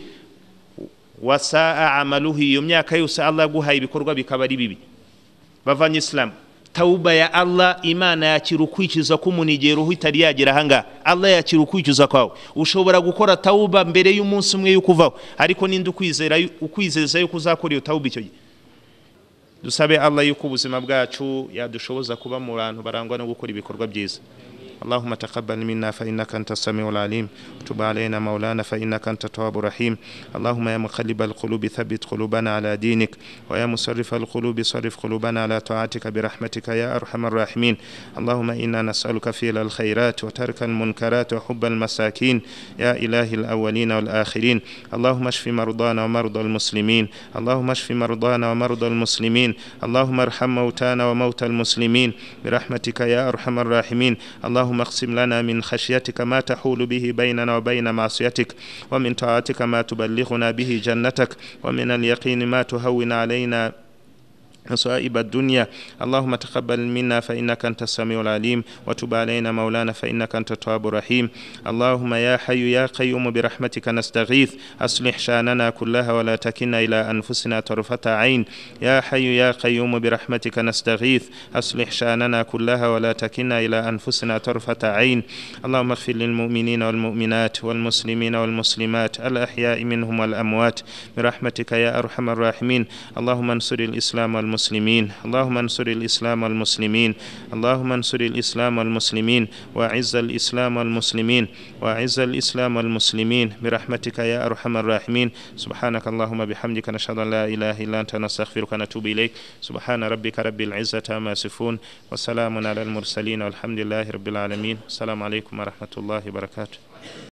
wa saa amaluhu, iyo myaka yose Allah yaguhaye ibikorwa bikaba ari bibi. Bavanye Islam, tauba ya Allah Imana yakira ukwicuza k'umunigero uhitari yagera hanga. Allah yakira ukwicuza kwawe. Ushobora gukora tauba mbere y'umunsi umwe yukuvaho, ariko ninde ukwizera ukwizeza yuko uzakora iyo tauba icyo gihe. Dusabe Allah yuko ubuzima bwacu yadushoboza kuba mu bantu barangwa no gukora ibikorwa byiza. اللهم تقبل منا فإنك أنت السميع العليم وتب علينا مولانا فإنك أنت التواب الرحيم. اللهم يا مقلب القلوب ثبت قلوبنا على دينك، ويا مصرف القلوب صرف قلوبنا على طاعتك برحمتك يا أرحم الراحمين. اللهم إنا نسألك فعل الخيرات وترك المنكرات وحب المساكين يا إله الأولين والآخرين. اللهم اشف مرضانا ومرضى المسلمين، اللهم اشف مرضانا ومرضى المسلمين، اللهم ارحم موتانا وموتى المسلمين برحمتك يا أرحم الراحمين. اللهم اللهم اقسم لنا من خشيتك ما تحول به بيننا وبين معصيتك، ومن طاعتك ما تبلغنا به جنتك، ومن اليقين ما تهون علينا مصائب الدنيا. اللهم تقبل منا فإنك أنت السميع العليم، وتب علينا مولانا فإنك أنت التواب الرحيم. اللهم يا حي يا قيوم برحمتك نستغيث، أصلح شأننا كلها ولا تكلنا إلى أنفسنا طرفة عين. يا حي يا قيوم برحمتك نستغيث، أصلح شأننا كلها ولا تكلنا إلى أنفسنا طرفة عين. اللهم اغفر للمؤمنين والمؤمنات والمسلمين والمسلمات الأحياء منهم والأموات برحمتك يا أرحم الراحمين. اللهم انصر الإسلام والمسلمين المسلمين، اللهم انصر الإسلام والمسلمين، اللهم انصر الإسلام والمسلمين، وأعز الإسلام والمسلمين، وأعز الإسلام والمسلمين برحمتك يا أرحم الراحمين. سبحانك اللهم بحمدك نشهد أن لا إله إلا أنت نستغفرك ونتوب إليك. سبحان ربك رب العزة عما يصفون، وسلام على المرسلين، والحمد لله رب العالمين. السلام عليكم ورحمة الله وبركاته.